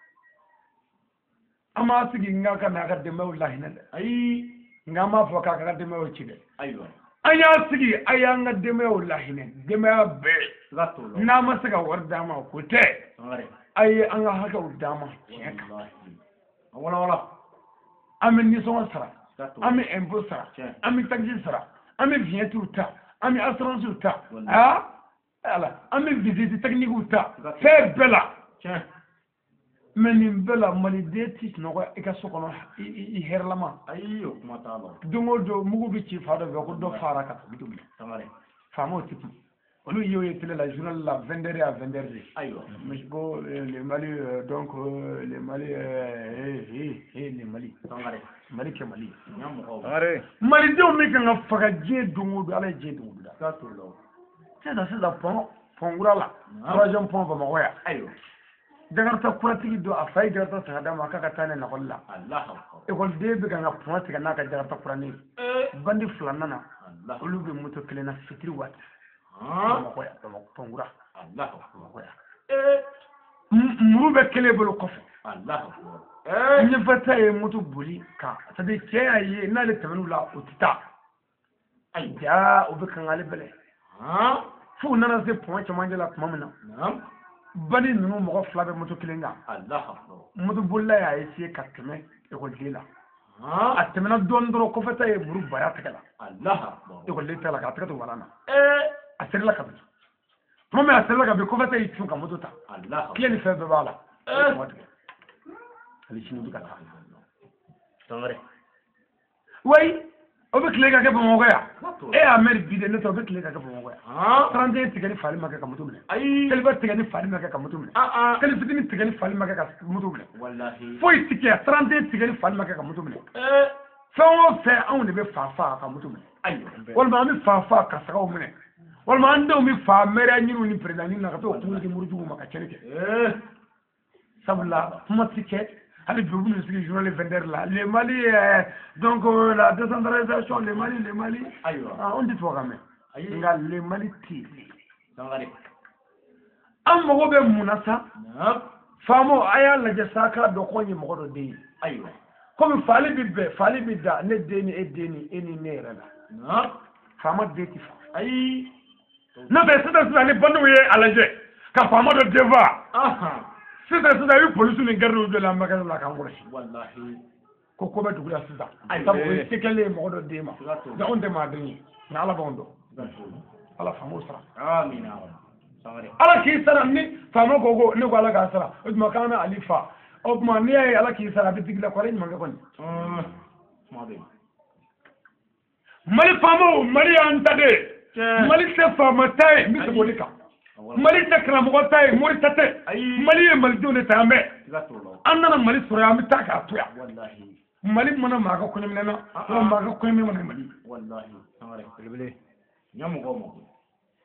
Speaker 1: an m'a sigi nka ka n'a ka denbayaw lahinɛ dɛ
Speaker 2: ayi
Speaker 1: nka an m'a fɔ k'a ka denbayaw ci dɛ
Speaker 2: ayiwa
Speaker 1: an y'a sigi a y'an ka denbayaw lahinɛ denbaya bɛɛ
Speaker 2: siga t'o la
Speaker 1: n'an ma se ka wari d'an ma ko tɛ
Speaker 2: fangare
Speaker 1: a ye an ka hakɛw d'an ma tiɲɛ kan
Speaker 2: wallahi a wala wala
Speaker 1: an bɛ nisɔngɔ sara
Speaker 2: siga t'o
Speaker 1: an
Speaker 2: la
Speaker 1: bɛ impôt sara
Speaker 2: tiɲɛ
Speaker 1: an bɛ taxi sara an bɛ vignette ta an bɛ assurance ta
Speaker 2: Wallahi.
Speaker 1: ah ala an bɛ visite technique ta fɛn bɛɛ la
Speaker 2: tiɲɛ
Speaker 1: mais nin bɛɛ la maliden ti sunɔgɔ i ka so kɔnɔ i i i hɛrɛlama
Speaker 2: ayi o kuma t'a la
Speaker 1: don o don mugu bɛ ci fa dɔ fɛ ko dɔ fara ka taa dumuni
Speaker 2: fangare
Speaker 1: faamaw ti kun olu y'o ye télé la journal la vingt heures à vingt heures de
Speaker 2: ayiwa
Speaker 1: mais ko euh, le Mali euh, donc euh, le Mali euh, eh eh eh le Mali
Speaker 2: fangare
Speaker 1: Mali kɛ Mali
Speaker 2: ɲamɔgɔw
Speaker 3: Sangare.
Speaker 1: malidenw bɛ kan ka faga diɲɛ don o don ala ye diɲɛ don o don da
Speaker 2: siga t'o la
Speaker 1: sisan sisan pɔn pɔn kura la
Speaker 2: Naam.
Speaker 1: troisième pɔn Bamakɔ yan
Speaker 2: ayiwa
Speaker 1: jakarta kuratigi don a fa ye jakarta san ka d'a ma k'a ka taa n'a ye lakɔli la
Speaker 2: allah akbar
Speaker 1: ekɔliden bɛ kan ka pɔn tigɛ n'a ka jakarta kuranin
Speaker 2: eh
Speaker 1: bandi fila nana
Speaker 2: allah
Speaker 1: olu bɛ moto kelen na fitiri waati
Speaker 2: ah
Speaker 1: Bamakɔ yan Bamakɔ pɔn kura
Speaker 2: allah akbar
Speaker 1: Bamakɔ yan
Speaker 2: eh
Speaker 1: M- muru bɛ kelen bolo kɔfɛ
Speaker 2: allah akbar eh
Speaker 1: ɲɛfɛta ye moto boli ka c'est à dire cɛ y'a ye n'ale tɛmɛn'u la o tɛ taa ayi jaa o bɛ kan k'ale bɛlɛ
Speaker 2: ah
Speaker 1: fo u nana se pɔn cɛmancɛ la tuma min na
Speaker 2: naam
Speaker 1: bandi ninnu mɔgɔ fila bɛ moto kelen kan
Speaker 2: allah akbar
Speaker 1: moto bolila y'a essayé ka tɛmɛ ekɔliden la
Speaker 2: ah
Speaker 1: a tɛmɛna dɔɔnin dɔrɔn kɔfɛta ye muru bari a tɛgɛ la
Speaker 2: allah akbar
Speaker 1: ekɔliden tɛgɛ la k'a tɛgɛ to walan na
Speaker 2: eh
Speaker 1: a serila ka bin tuma min a serila ka bin kɔfɛta y'i cun ka moto ta
Speaker 2: allah akbar
Speaker 1: tile ni fɛn bɛɛ b'a la
Speaker 2: Eh.
Speaker 1: tuma tigɛ hali sini u bɛ ka taa
Speaker 2: fangare
Speaker 1: wayi o bɛ tile ka kɛ bamakɔ yan
Speaker 2: siga t'o
Speaker 1: e
Speaker 2: la
Speaker 1: y'a mɛn bi de ne tɛ o bɛ tile ka kɛ bamakɔ yan
Speaker 2: ah
Speaker 1: trente et un tigɛ ni fali ma kɛ ka moto minɛ
Speaker 2: ayi
Speaker 1: kaliba tigɛ ni fali ma kɛ ka moto minɛ
Speaker 2: ah ah
Speaker 1: kali fitini tigɛ ni fali ma kɛ ka moto minɛ
Speaker 2: wallahi
Speaker 1: foyi ti kɛ trente et un tigɛ ni fali ma kɛ ka moto minɛ
Speaker 2: eh
Speaker 1: fɛn o fɛn anw de bɛ fa fa ka moto minɛ
Speaker 2: ayiwa
Speaker 1: walima an bɛ fa fa ka sagaw minɛ walima an denw bɛ fa mɛriya ɲiniw ni perezidan na ka t'o kungo di murujugu ma ka cɛnni kɛ
Speaker 2: eh
Speaker 1: sabula kuma ti kɛ hali bi u bɛna sigi journal vingt heures la le Mali euh, donc euh, la décentralisation le Mali le Mali
Speaker 2: ayiwa
Speaker 1: ah on dit fɔ ka mɛn
Speaker 2: ayi
Speaker 1: nka le Mali tɛ yen
Speaker 2: fangare
Speaker 1: an mago bɛ mun na sa
Speaker 2: naam
Speaker 1: faamaw a y'a lajɛ sa k'a dɔn ko an ye mɔgɔ dɔ den ye
Speaker 2: ayiwa
Speaker 1: komi faali bɛ bɛn faali bɛ da ne den ni e den ni e ni ne yɛrɛ la
Speaker 2: naam
Speaker 1: faama den ti fa
Speaker 2: ayi
Speaker 1: n'o tɛ sisan sisan ni bandiw ye a lajɛ ka faama dɔ den fa
Speaker 2: aha
Speaker 1: sisan sisan i bɛ polisiw ni garidiw jɔlen an magasin la k'an kɔlɔsi
Speaker 2: wallahi
Speaker 1: ko ko bɛ dugu la sisan
Speaker 2: Ayi.
Speaker 1: sabu o ye se kɛlen ye mɔgɔ dɔ den ma
Speaker 2: siga t'o la
Speaker 1: nka anw tɛ maa den ye nka ala b'anw dɔn
Speaker 2: siga t'o la
Speaker 1: ala faamaw sara
Speaker 2: amina fangare
Speaker 1: ala k'i sara ni faama ko ko ne ko ala k'a sara o tuma k'an bɛ ali fa o tuma n'i y'a ye ala k'i sara a bɛ digi la kɔrɔ ɲuman kɛ kɔni
Speaker 2: mm kuma bɛ
Speaker 1: mali faamaw mali y'an ta de ye
Speaker 2: Tiɲɛ.
Speaker 1: mali tɛ faama ta ye n bɛ segin o de kan mali tɛ karamɔgɔ ta ye mori ta tɛ
Speaker 2: Ayi.
Speaker 1: mali ye malidenw de ta an bɛɛ
Speaker 2: siga t'o la
Speaker 1: an nana mali sɔrɔ yan an bɛ taa k'a to yan
Speaker 2: wallahi
Speaker 1: mali mana maa ka kɔɲɔminɛ na
Speaker 2: Ah,
Speaker 1: wala
Speaker 2: ah.
Speaker 1: maa ka kɔɲɔminɛ mana mali
Speaker 2: wallahi fangare
Speaker 3: Belebele.
Speaker 2: ɲamɔgɔw ma koyi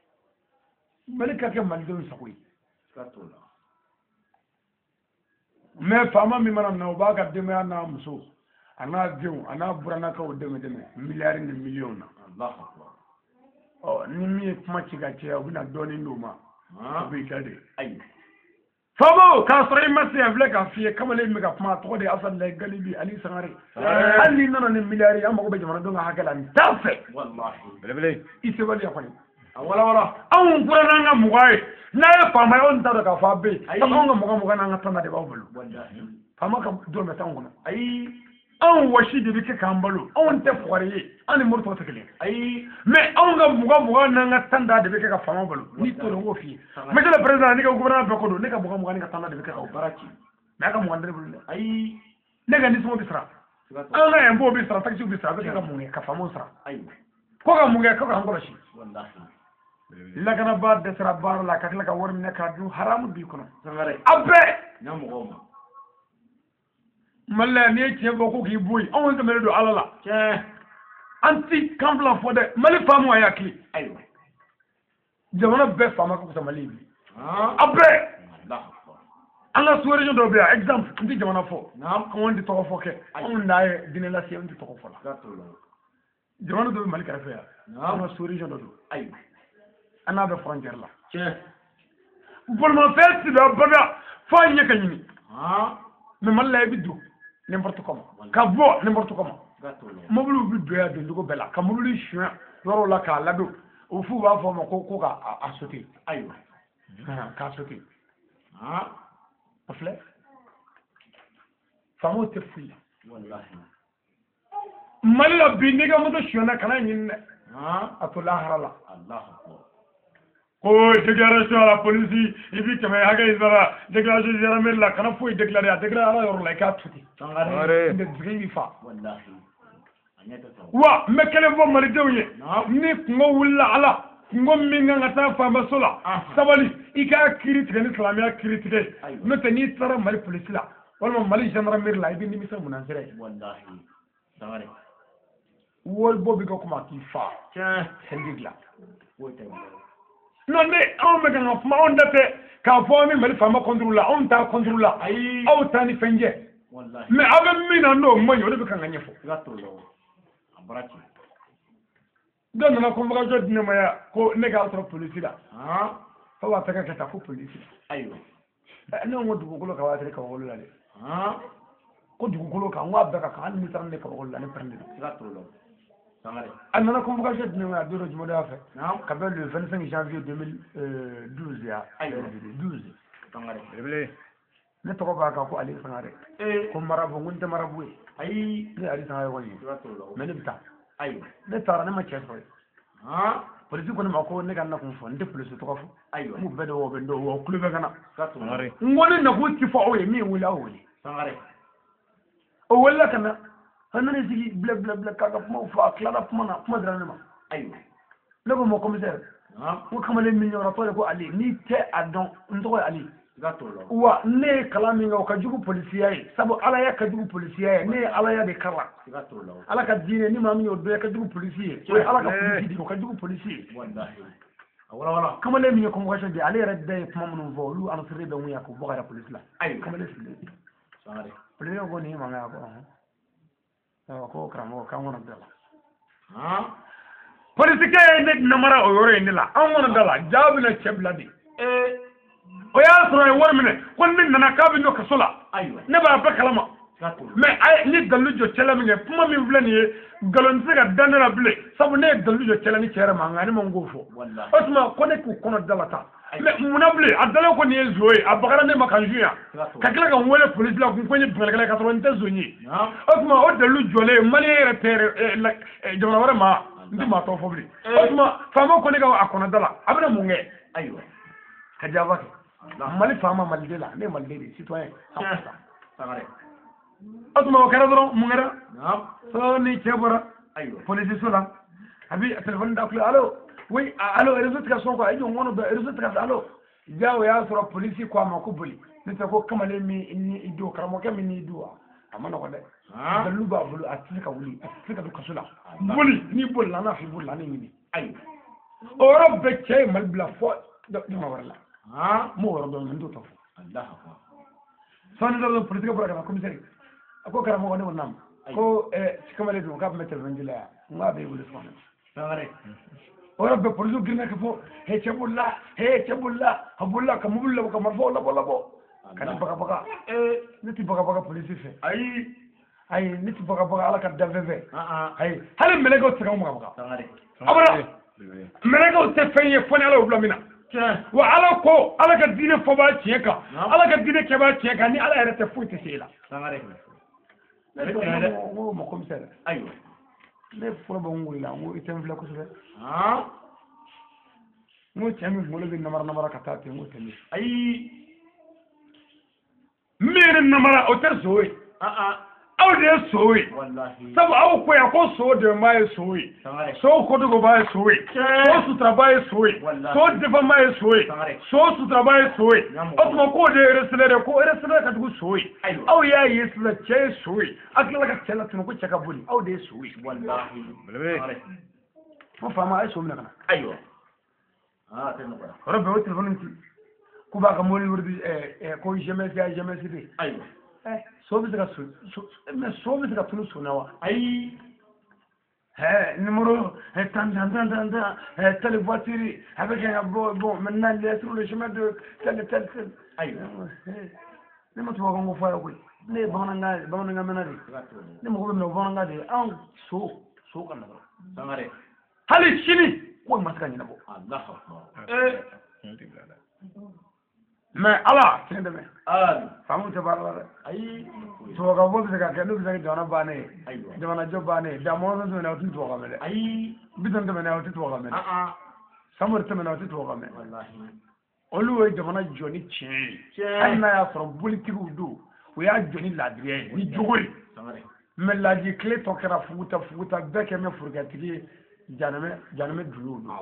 Speaker 1: mali ka kɛ malidenw sago ye
Speaker 2: siga t'o la
Speaker 1: mais fama min mana na o b'a ka denbaya n'a muso a n'a denw a n'a burannakaw dɛmɛ dɛmɛ miliyari ni miliyɔn na ɔ ni min ye kuma ci ka caya u bɛna dɔɔnin d'o ma o b'i kɛ de fama k'a sɔrɔ i ma se yan filɛ k'a f'i ye kamalen bɛ ka kuma a tɔgɔ de ye Asani Layi Galibi Ali Sangare hali n'i nana ni miliyari an mago bɛ jamanadenw ka hakɛ la n t'a fɛ belebele i sebaliya kɔni wala wala anw kura n'an ka mɔgɔ ye n'a ye faama ye anw t'a dɔn k'a fɔ a bɛ yen parce que anw ka mɔgɔ mɔgɔ n'an ka tanda de b'aw bolo faama ka dɔrɔmɛ t'anw kɔnɔ ayi anw wɔsi de bɛ kɛ k'an balo anw tɛ fugari ye an ni mori tɔw tɛ kelen ayi mais anw ka mɔgɔ mɔgɔ n'an ka tanda de bɛ kɛ ka faama balo n'i t'o dɔn n k'o f'i ye monsieur le président ne ka gouvernement bɛɛ ko don ne ka mɔgɔ mɔgɔ ni ka tanda de bɛ kɛ ka o baara ci mais a ka mɔgɔ tɛ ne bolo dɛ ayi ne ka nisɔngɔ bɛ sara an ka impôt bɛ sara taxe bɛ sara a bɛ kɛ ka mun kɛ ka faamaw sara ko ka mun kɛ ko k'an kɔlɔsi lakanabaa dɛsɛra baara la ka tila ka wari minɛ k'a dun haramu b'i kɔnɔ a bɛɛ Mali la n'i ye tiɲɛ fɔ ko k'i bɔ yen anw tɛmɛnen don Ala la tiɲɛ an ti kan fila fɔ dɛ Mali faamu a y'akili ayiwa jamana bɛɛ faama ka fisa Mali bi a bɛɛ an ka sous-région dɔw bɛ yan exemple n ti jamana fɔ anw tɛ tɔgɔ fɔ kɛ anw n'a ye diinɛ lase an tɛ tɔgɔ fɔ la jamana dɔw bɛ Mali kɛrɛfɛ yan an ka sous-région dɔ don ayiwa an n'a bɛ frontière la tiɲɛ bolimafɛn ti bɛ bada fo a ɲɛ ka ɲini mais Mali la i bɛ don n'importe comment ka bɔ n'importe comment mobile bɛ don yan doncogo bɛɛ la ka mobile suɲɛ yɔrɔw la k'a ladon o f'u b'a fɔ a ma ko ko ka a sauter ayiwa k'a sauter a filɛ faamaw tɛ foyi la Mali la bi n'i ka moto suɲɛna kana ɲini dɛ a to lahara la ko déclaration à la police i bi tɛmɛ hakɛ in sara déclaration gendarmerie la kana foyi déclarer a déclarer ala yɔrɔ la i k'a tuti ne dusukun b'i fa wa n bɛ kelen fɔ malidenw ye ni kungo wulila ala kungo min kan ka taa faamaso la sabali i k'a kiiri tigɛ ni silamɛya kiiri tigɛ n'o tɛ n'i taara Mali police la walima Mali gendarmerie la i bɛ nimisa mun na sira ye wari bɔ bi ka kuma k'i fa sɛnji dilan non ne anw bɛ ka ka kuma anw da tɛ k'a fɔ an bɛ Mali faama contre la anw t'a contre la aw ta ni fɛn jɛ mais aw bɛ min na n'o man ɲi o de bɛ kan ka ɲɛfɔ dɔ nana convocation di ne ma yan ko ne k'a sɔrɔ polisi la fo b'a fɛ ka kɛ taa fo polisi la ne ko dugukolo ka waati kabakolo la dɛ ko dugukolo kan n ko a bɛɛ ka kan hali ni taara ne kabakolo la ne pɛrɛn don a nana convocation di ne ma yan don dɔ jumadenya fɛ ka bɛn le vingt-cinq janvier deux mille douze ya douze ne tɔgɔ b'a kan ko Ali Sangare ko marabu ko n tɛ marabu ye ayi ne Ali Sangare kɔni mais ne bɛ taa ne taara ne ma cɛ sɔrɔ yen polisi ko ne ma ko ne ka nakun fɔ n tɛ polisi tɔgɔ fɔ n b'u bɛɛ de wa bɛ n dɔn wa kulo bɛ ka na n ko ne nakun ti fɔ aw ye min wele aw wele o welela ka na an nana sigi bila bila bila k'a ka kumaw fɔ a tilala kuma na kuma dira ne ma ne ko mon commissaire ko kamalen min ɲɔgɔnna tɔgɔ de ko Ali n'i tɛ a dɔn n tɔgɔ ye Ali wa ne ye kalan min kɛ o ka jugu polisiya ye sabu alaya ka jugu polisiya ye ne ye alaya de kalan ala ka diinɛ ni maa min y'o dɔn ya ka jugu polisi ye o ye ala ka polisi de o ka jugu polisi ye kamalen min ye convocation di ale yɛrɛ bɛɛ ye kuma minnu fɔ olu ansere bɛ mun ya k'o bɔ ka yɛrɛ polisi la kamalen sigilen polisi ko nin ye mankan ya ko ko karamɔgɔ k'an kɔnɔ da la polisikɛ ye ne namara o yɔrɔ in de la an kɔnɔ da la jaa bɛna cɛ bila de o y'a sɔrɔ a ye wari minɛ ko ne nana k'a bɛ n'o kaso la ne b'a bɛɛ kalama mais a ye ni dalu jɔ cɛla min kɛ kuma min filɛ nin ye nkalon tɛ se ka da ne la bilen sabu ne ye dalu jɔ cɛla ni cɛ yɛrɛ ma nka ne ma n k'o fɔ o tuma ko ne k'u kɔnɔ da la tan mais munna bilen a dalen ko nin ye zo ye a bagara ne ma ka n suɲa ka tila ka n wele polisi la ko n ye bɛnɛkɛla ye ka sɔrɔ n tɛ zon ye o tuma o dalu jɔlen maliyɛn yɛrɛ tɛ jamana wɛrɛ ma n tɛ maa tɔgɔ fɔ bilen o tuma faama ko ne ka a kɔnɔ da la a bɛna mun kɛ ka jaba kɛ Mali faama Maliden la ne ye Maliden de citoyen o tuma o kɛra dɔrɔn mun kɛra so ni cɛ bɔra polisi so la a bɛ téléphone da kulo allo oui allo réseau tɛ ka sɔn quoi e jɔ n kɔnɔ bɛɛ réseau tɛ ka allo jaa o y'a sɔrɔ polisi ko a ma ko boli ne tɛ ko kamalen min ni i don karamɔgɔkɛ min n'i don a ma nɔgɔn dɛ dalu b'a bolo a tɛ se ka wuli a tɛ se ka don kaso la boli n'i bolila n'a fɔ i bolila ne ɲini ayi o yɔrɔ bɛɛ cɛ ye Mali bila fɔ jama wɛrɛ la m'o yɔrɔ dɔn n t'o tɔ fɔ sani dɔ politique bɔra kana commissaire a ko karamɔgɔ ne ko nam ko sikamale dun k'a bɛ mɛn téléphone la n k'a bɛ wele sɔgɔma
Speaker 2: sangare
Speaker 1: o yɔrɔ bɛɛ police girinna ka fɔ he cɛ bolila he cɛ bolila a bolila ka mobili labɔ ka marifaw labɔ labɔ ka ne bagabaga ee ne tɛ bagabaga police fɛ
Speaker 2: ayi
Speaker 1: ayi ne tɛ bagabaga ala ka danfɛn fɛ ayi hali mɛlɛkɛw tɛ se ka bagabaga abada mɛlɛkɛw tɛ fɛn ye fɔ ni ala y'u bila min na wa ala ko ala ka diinɛ fɔ b'a tiɲɛ kan ala ka diinɛ kɛ b'a tiɲɛ kan ni ala yɛrɛ tɛ foyi tɛ se e la ne ko ma commissaire
Speaker 2: ayiwa
Speaker 1: ne fɔlɔ bɛ n wulila n ko i tɛ n filɛ kosɛbɛ n ko cɛ min kunkolo bɛ namara namara ka taa ten n ko tɛ ne
Speaker 2: ayi
Speaker 1: min yɛrɛ namara o tɛ so ye aw de ye so ye sabu aw ko yan ko so dɛmɛba ye so ye so kodogoba ye so ye so suturaba ye so ye so defama ye so ye so suturaba ye so ye o tuma k'o de ye eresele de ko eresele ka jugu so ye aw y'a ye sisan cɛ ye so ye a tilala ka cɛ latunu ko cɛ ka boli aw de ye so ye fo faama a ye so minɛ ka na
Speaker 2: ayiwa
Speaker 1: yɔrɔ bɛɛ o telefɔni ci k'u b'a ka mobili wari ko jemɛsi a jemɛsi de
Speaker 2: ayiwa
Speaker 1: so bɛ se ka so mɛ so bɛ se ka tunu so na wa
Speaker 2: ayi
Speaker 1: hɛ numéro tan tan tan tan tan telle voiture a bɛ kɛ ka bɔ bon maintenant il est sur le chemin de tel tel tel
Speaker 2: ayiwa
Speaker 1: ne ma tubabu kan ko fɔ a ye koyi ne ye bamanankan bamanankan mɛnna de ne mago bɛ minɛ o bamanankan de anw so so ka na
Speaker 2: sangare
Speaker 1: hali sini ko ma se ka ɲɛnabɔ mais ala tiɲɛ tɛmɛ faamu tɛ baara la dɛ
Speaker 2: ayi
Speaker 1: tubabukan fɔ bɛ se ka kɛ n'o bɛ se ka jamana bannen ye
Speaker 2: ayiwa
Speaker 1: jamanajɔ bannen ye damɔzɔn tɛmɛna o tɛ tubabukan mɛn dɛ
Speaker 2: ayi
Speaker 1: bitɔn tɛmɛna o tɛ tubabukan mɛn dɛ samori tɛmɛna o tɛ tubabukan mɛn
Speaker 2: wallahi
Speaker 1: olu ye jamana jɔ ni tiɲɛ ye hali n'a y'a sɔrɔ bolitigiw don o y'a jɔ ni laadiriya ye ni jogo ye mɛ laaji tile tɔ kɛra fuguta fuguta bɛɛ kɛ mɛ forokɛtigi ye janɛmɛ janɛmɛ duluw don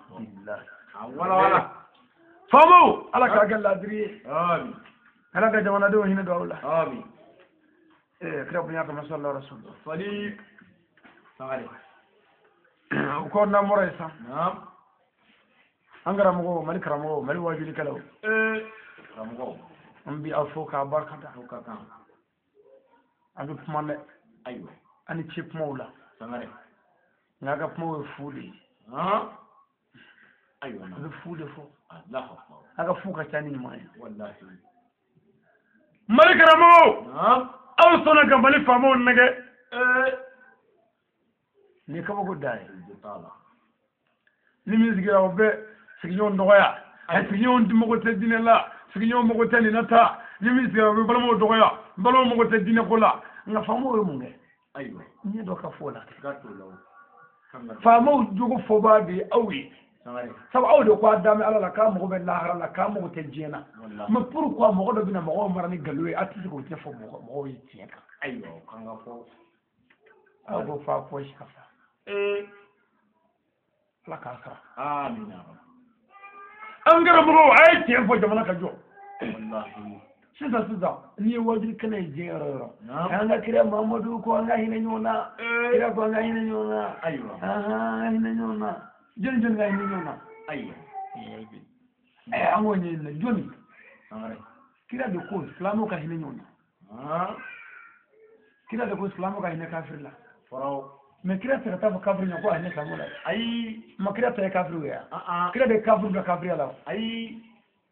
Speaker 2: wala
Speaker 1: faamaw ala k'a kɛ laadiri ye ala ka jamanadenw hinɛ don aw la ee kira bonya kama sallallahu alaihi wasallam
Speaker 2: fali sangare
Speaker 1: o ko n'an bɔra yen san
Speaker 2: naam
Speaker 1: an karamɔgɔw mali karamɔgɔw mali wajulikɛlaw
Speaker 2: ee karamɔgɔw
Speaker 1: an bi aw fo k'a barikada
Speaker 2: aw ka kan
Speaker 1: an bɛ kuma dɛ
Speaker 2: ayiwa
Speaker 1: an ni ce kumaw la
Speaker 2: sangare
Speaker 1: nka a ka kumaw ye fu de ye
Speaker 2: ayiwa
Speaker 1: a bɛ fu de fɔ
Speaker 2: allahu
Speaker 1: a ka fu ka ca ni ɲuman ye
Speaker 2: wallahi
Speaker 1: mali karamɔgɔw aw sɔnna ka mali faamaw nɛgɛ nin ye kabako da ye ni min sigira o bɛ sigiɲɔgɔn dɔgɔya a sigiɲɔgɔn mago tɛ diinɛ la sigiɲɔgɔn mago tɛ nin na ta ni min sigira o bɛ balimaw dɔgɔya balimaw mago tɛ diinɛ ko la nka faamaw ye mun kɛ
Speaker 2: ayiwa
Speaker 1: n ye dɔ ka fɔ o la
Speaker 2: kɛ
Speaker 1: faamaw jogo fɔbaa de ye aw ye
Speaker 2: sangare
Speaker 1: sabu aw de ko a damɛ ala la k'a mago bɛ lahara la k'a mago tɛ diɲɛ na mais pourquoi mɔgɔ dɔ bɛna mɔgɔw mara ni nkalon ye a tɛ se k'o ɲɛfɔ mɔgɔw ye tiɲɛ kan
Speaker 2: ayiwa kan ka fɔ
Speaker 1: aw ko fa fɔ si ka fa
Speaker 2: ee
Speaker 1: ala k'a sara
Speaker 2: amina
Speaker 1: an karamɔgɔw a ye tiɲɛ fɔ jamana ka jɔ
Speaker 2: wallahi
Speaker 1: sisan sisan n'i ye wajuli kɛnɛ ye diɲɛ yɔrɔ yɔrɔ an ka kira mamadu ko an ka hinɛ ɲɔgɔn na kira ko an ka hinɛ ɲɔgɔn na
Speaker 2: ayiwa
Speaker 1: an ka hinɛ ɲɔgɔn na jɔnni jɔnni ka hinɛ ɲɔgɔn na
Speaker 2: ayiwa
Speaker 1: ɛ an k'o ɲɛɲini jɔnni
Speaker 2: sangare
Speaker 1: kira de ko silamɛw ka hinɛ ɲɔgɔn na kira de ko silamɛw ka hinɛ kafiri la
Speaker 2: fɔraw
Speaker 1: mais kira tɛ ka taa fɔ kafiri ɲɛ ko a hinɛ silamɛw la
Speaker 2: ayi
Speaker 1: ma kira tɛ ye kafiri ye yan kira de ye kafiri ka kafiriya la
Speaker 2: ayi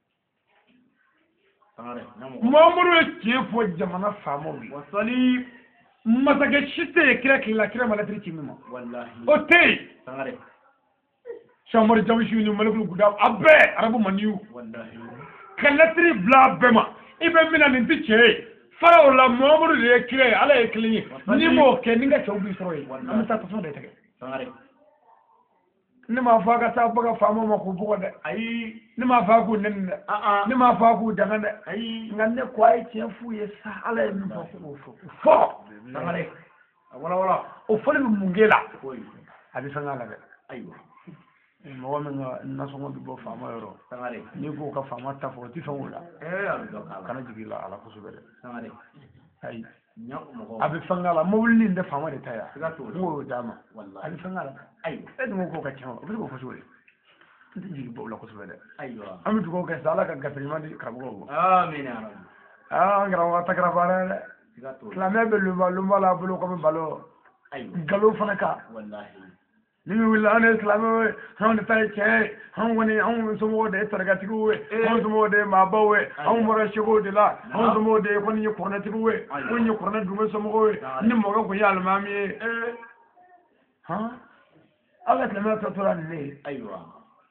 Speaker 2: sangare
Speaker 1: mamadu ye tiɲɛ fɔ jamana faamaw ye
Speaker 2: wasali
Speaker 1: masakɛ si tɛ yen kira kila kira ma latiri ci min ma
Speaker 2: wallahi
Speaker 1: o tɛ yen
Speaker 2: sangare
Speaker 1: samori jamisiw ni malekulu guda a bɛɛ arabu maniyu
Speaker 2: wallahi
Speaker 1: ka latiri bila a bɛɛ ma i bɛ min na nin tɛ tiɲɛ ye faraw la mamadu de ye kira ye ala ye kelen ye ni m'o kɛ ni n ka cɛw b'i sɔrɔ yen an bɛ taa tasuma de tigɛ
Speaker 2: sangare
Speaker 1: ne m'a fɔ a ka taa baga faamaw ma k'u bugɔ dɛ
Speaker 2: ayi
Speaker 1: ne m'a fɔ a k'u nɛni dɛ ne m'a fɔ a k'u danga dɛ
Speaker 2: ayi
Speaker 1: nka ne ko a ye tiɲɛ f'u ye sa ala ye min fɔ k'o fɔ fɔ
Speaker 2: sangare a wala wala
Speaker 1: o fɔli bɛ mun k'e la
Speaker 2: koyi
Speaker 1: a bɛ fɛn k'a la dɛ
Speaker 2: ayiwa
Speaker 1: mɔgɔ min ka nasɔngɔ bɛ bɔ faama yɔrɔ
Speaker 2: sangare
Speaker 1: n'i ko ka faama ta fɔ o tɛ fɛn o la
Speaker 2: ee a bɛ dɔ k'a la
Speaker 1: kana jigin i la ala kosɛbɛ dɛ
Speaker 2: sangare
Speaker 1: ayi
Speaker 2: ɲa mɔgɔ
Speaker 1: a bɛ fɛn k'a la mobili nin tɛ faama de ta yan
Speaker 2: siga t'o la
Speaker 1: n k'o d'a ma
Speaker 2: wallahi
Speaker 1: a bɛ fɛn k'a la
Speaker 2: ayiwa
Speaker 1: e dun ko k'o ka ca o bɛ se k'o fɔ cogo di n tɛ jigin bɔ o la kosɛbɛ dɛ
Speaker 2: ayiwa
Speaker 1: an bɛ dugawu kɛ sa ala ka gafe ɲuman di karamɔgɔw ma
Speaker 2: amina
Speaker 1: ah ngara wa takra bare islamia be lumba lumba la bulu ko balo galo fana ka
Speaker 2: wallahi
Speaker 1: ni wala an islamia han ta che han woni an so mo de targa tigu we han so mo de ma bawe an mo ra shigo de la han so mo de ko ni ko na tigu we ko ni ko na dum so mo we ni mo ga ko yal mami eh ha ala islamia ta tora ni
Speaker 2: aywa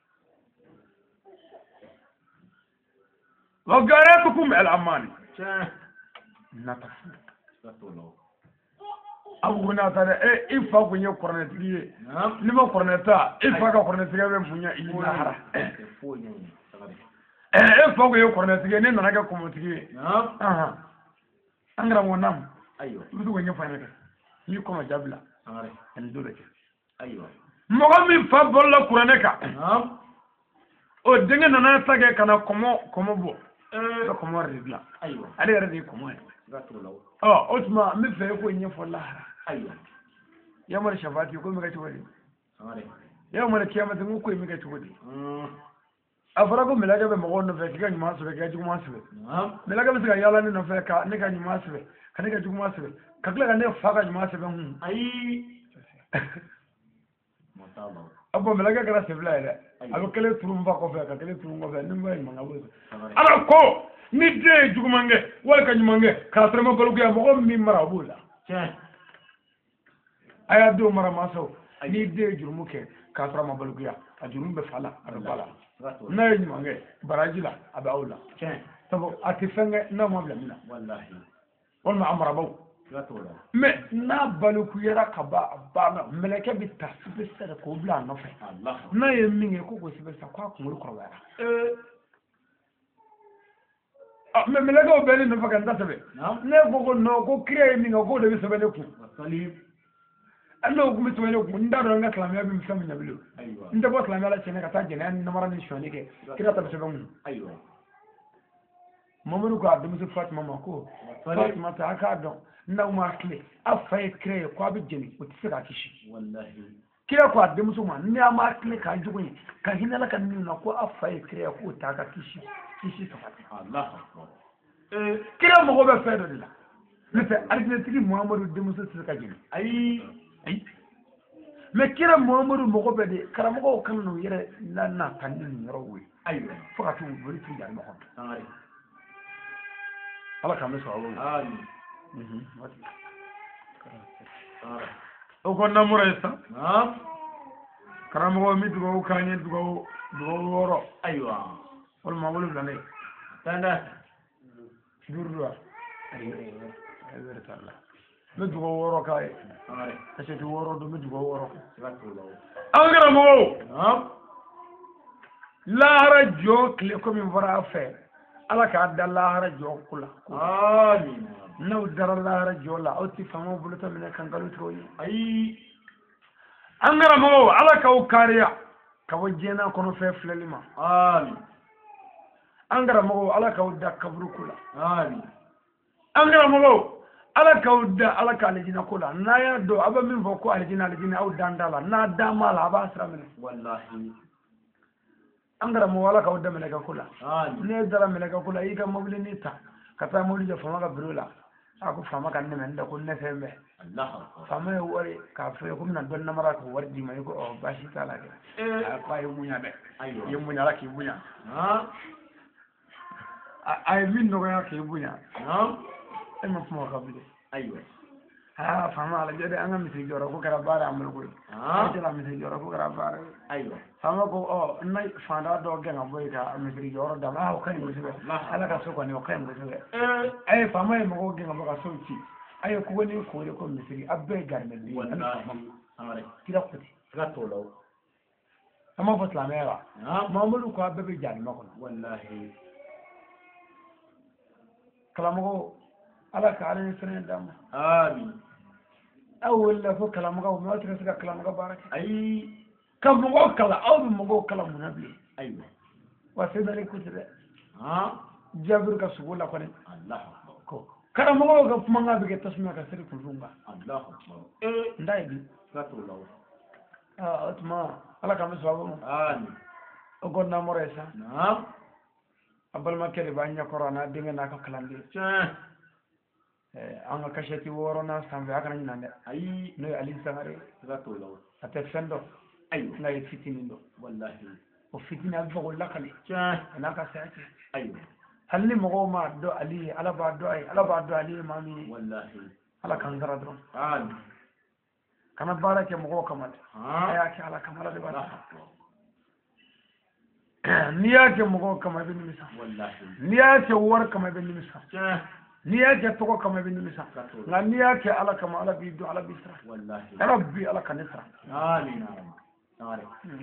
Speaker 1: وقاراتكم الأماني نتفل أبو ناتنا إيه إفا كوني كورنتيجي لما كورنتا إفا كورنتيجي بمفنيا إلنا هرا إيه إفا كوني كورنتيجي نين نراجع كومنتيجي آه أنغرا ونام
Speaker 2: أيوة
Speaker 1: بدو كوني فاينك يكون جابلا ندورك
Speaker 2: أيوة
Speaker 1: مغامي فابولا كورنكا o dinga nana tage kana komo komo bo eh komo ridla
Speaker 2: aywa
Speaker 1: ale radi komo
Speaker 2: gatulaw
Speaker 1: oh osma mi fe ko nyi fo lahara
Speaker 2: aywa
Speaker 1: ya mar shafati ko mi ga tuwadi
Speaker 2: sare
Speaker 1: ya mar kiyama tin ko mi ga tuwadi afara ko milaga be mo no fe ga nyuma so be ga juma so be milaga be ga yala ni no fe ka ne ga nyuma so be ka ne ga juma so be ka kla ga ne fa ga nyuma so be hun
Speaker 2: ai motaba
Speaker 1: abo milaga gara sebla ila abo kele turumba ko fe ka kele turumba fe nimba manga bo ala ko ni de jugumange wala ka nyumange ka trema balugo ya mo mi mara bula
Speaker 2: tiens
Speaker 1: aya do mara maso ni de jurumuke ka trema balugo ya a jurumbe fala ado bala na nyumange barajila aba aula
Speaker 2: tiens
Speaker 1: tabo atifenge na mo bla mina
Speaker 2: wallahi
Speaker 1: wal ma amara baw mais na baluku yara kaba bana meleke bi tasbe sere ko bla no fe
Speaker 2: allah
Speaker 1: na ye minge ko ko sibe sa kwa ko ko wara eh ah mais meleke o beli no fa kan tabe ne ko ko no ko kreye minge ko de bi sebe ne ku
Speaker 2: salib
Speaker 1: allo ko mi to ne ku nda do nga islamia bi mfam nyabilo
Speaker 2: aywa
Speaker 1: nda bo islamia la chene ka ta jene an namara ni shoni ke kira ta sebe mu
Speaker 2: aywa
Speaker 1: mamadou ko adum su fatima mako fatima ta aka don na markle afay kreye ko abi jeni o tsira kishi
Speaker 2: wallahi
Speaker 1: kira ko adum su ma ni amarkle ka jugun ka hinala kan ni na ko afay kreye ko ta ka kishi kishi ta fatima
Speaker 2: allah akbar
Speaker 1: eh kira mo go be fedo dila ne te argentina muhammadu dum su tsira jeni
Speaker 2: ai
Speaker 1: ai me kira muhammadu mo go be de karamo ko kan no yere na na tan ni yoro wi
Speaker 2: aywa
Speaker 1: fo ka tu bari tu jar mo ko
Speaker 2: sare
Speaker 1: ala kam so awu
Speaker 2: amin
Speaker 1: mhm wati
Speaker 2: sare
Speaker 1: o ko namura esta
Speaker 2: na
Speaker 1: karamo mi dugo kanye dugo dugo woro
Speaker 2: aywa
Speaker 1: wal ma wulu dane
Speaker 2: tanda
Speaker 1: durduwa ay ay vertalla mi dugo woro kay
Speaker 2: sare
Speaker 1: kace du woro do mi dugo woro
Speaker 2: gatulaw
Speaker 1: angara mo
Speaker 2: na
Speaker 1: lahara jo kle ko mi wara fe ala ka da lahara jo kula
Speaker 2: amin
Speaker 1: naw dara lahara jo la oti famo buluta min kan galu troyi
Speaker 2: ai
Speaker 1: angara mo ala ka o kariya ka wajena kono fe flelima
Speaker 2: amin
Speaker 1: angara mo ala ka o da kabru kula
Speaker 2: amin
Speaker 1: angara mo ala ka o da ala ka aljina kula na ya do aba min fo ko aljina aljina au dandala na dama la aba asra min
Speaker 2: wallahi
Speaker 1: angara mo ala ka o da min ka kula
Speaker 2: amin
Speaker 1: ne dara min ka kula yi ka mobili ni ta kata mobili je fama ka birula aku fama kan ne men da kun ne fembe
Speaker 2: allah akbar
Speaker 1: fama e wori ka fe ko min don namara ko wardi mai ko o bashi tala ke
Speaker 2: eh
Speaker 1: ko ay munya de
Speaker 2: aywa
Speaker 1: yi munya la ki munya
Speaker 2: na
Speaker 1: ay min no ya ki munya
Speaker 2: na
Speaker 1: e ma fama ka bi
Speaker 2: aywa
Speaker 1: ha fama ala jode an mi joro ko kara bara amul ko
Speaker 2: ah
Speaker 1: jara mi joro ko kara bara
Speaker 2: aywa
Speaker 1: fama ko o nay fanda do ga boy ka mi joro da ma ko kan mi be ala ka so ko ni o kan mi be
Speaker 2: eh
Speaker 1: ay fama e mo ga mo ka so ci ay ko woni ko re ko mi siri abbe garme bi
Speaker 2: wallahi sare
Speaker 1: kira ko ti
Speaker 2: gatulaw
Speaker 1: ama fo islamera
Speaker 2: na
Speaker 1: mamadu ko abbe be jani mako
Speaker 2: wallahi
Speaker 1: kalamo ala ka ala sene dam
Speaker 2: amin
Speaker 1: awol la fo kalamo ko mo tra saka kalamo ko baraka
Speaker 2: ai
Speaker 1: kam mo kala aw mo go kala mo nabi
Speaker 2: aywa
Speaker 1: wa sedale ko tede
Speaker 2: ha
Speaker 1: jabir ka subula ko ne
Speaker 2: allah akbar
Speaker 1: ko kada mo go ko manga be tasmiya ka sir kulunga
Speaker 2: allah akbar eh
Speaker 1: ndai bi
Speaker 2: gatulaw
Speaker 1: ah atma ala ka mi sabu
Speaker 2: amin
Speaker 1: o gonna moresa
Speaker 2: na
Speaker 1: abal makere ba nya corona dinga na ka kalande
Speaker 2: Tiens.
Speaker 1: eh an ka kasheti woro na sambe aka nan nande
Speaker 2: Ayi.
Speaker 1: no ali sangare
Speaker 2: Gato law.
Speaker 1: ate fendo
Speaker 2: Ayo.
Speaker 1: na yi fitini do
Speaker 2: Wallahi.
Speaker 1: o fitina ba ko lakale
Speaker 2: Tiens.
Speaker 1: na ka saati
Speaker 2: Ayo.
Speaker 1: halli mo ma do ali ala ba do ay ala ba do ali mami
Speaker 2: Wallahi.
Speaker 1: ala kan zara do
Speaker 2: Amin.
Speaker 1: kana barake mo kamal
Speaker 2: Ha.
Speaker 1: aya ke ala kamala de ba ni ya ke mo kama bin misa
Speaker 2: Wallahi.
Speaker 1: ni ya ke war kama bin misa
Speaker 2: Tiens.
Speaker 1: ni ya ke to kama bin misa na ni ya ke ala kama ala bi do ala bi sra
Speaker 2: Wallahi.
Speaker 1: rabbi ala kan sra
Speaker 2: Amin. Sangare.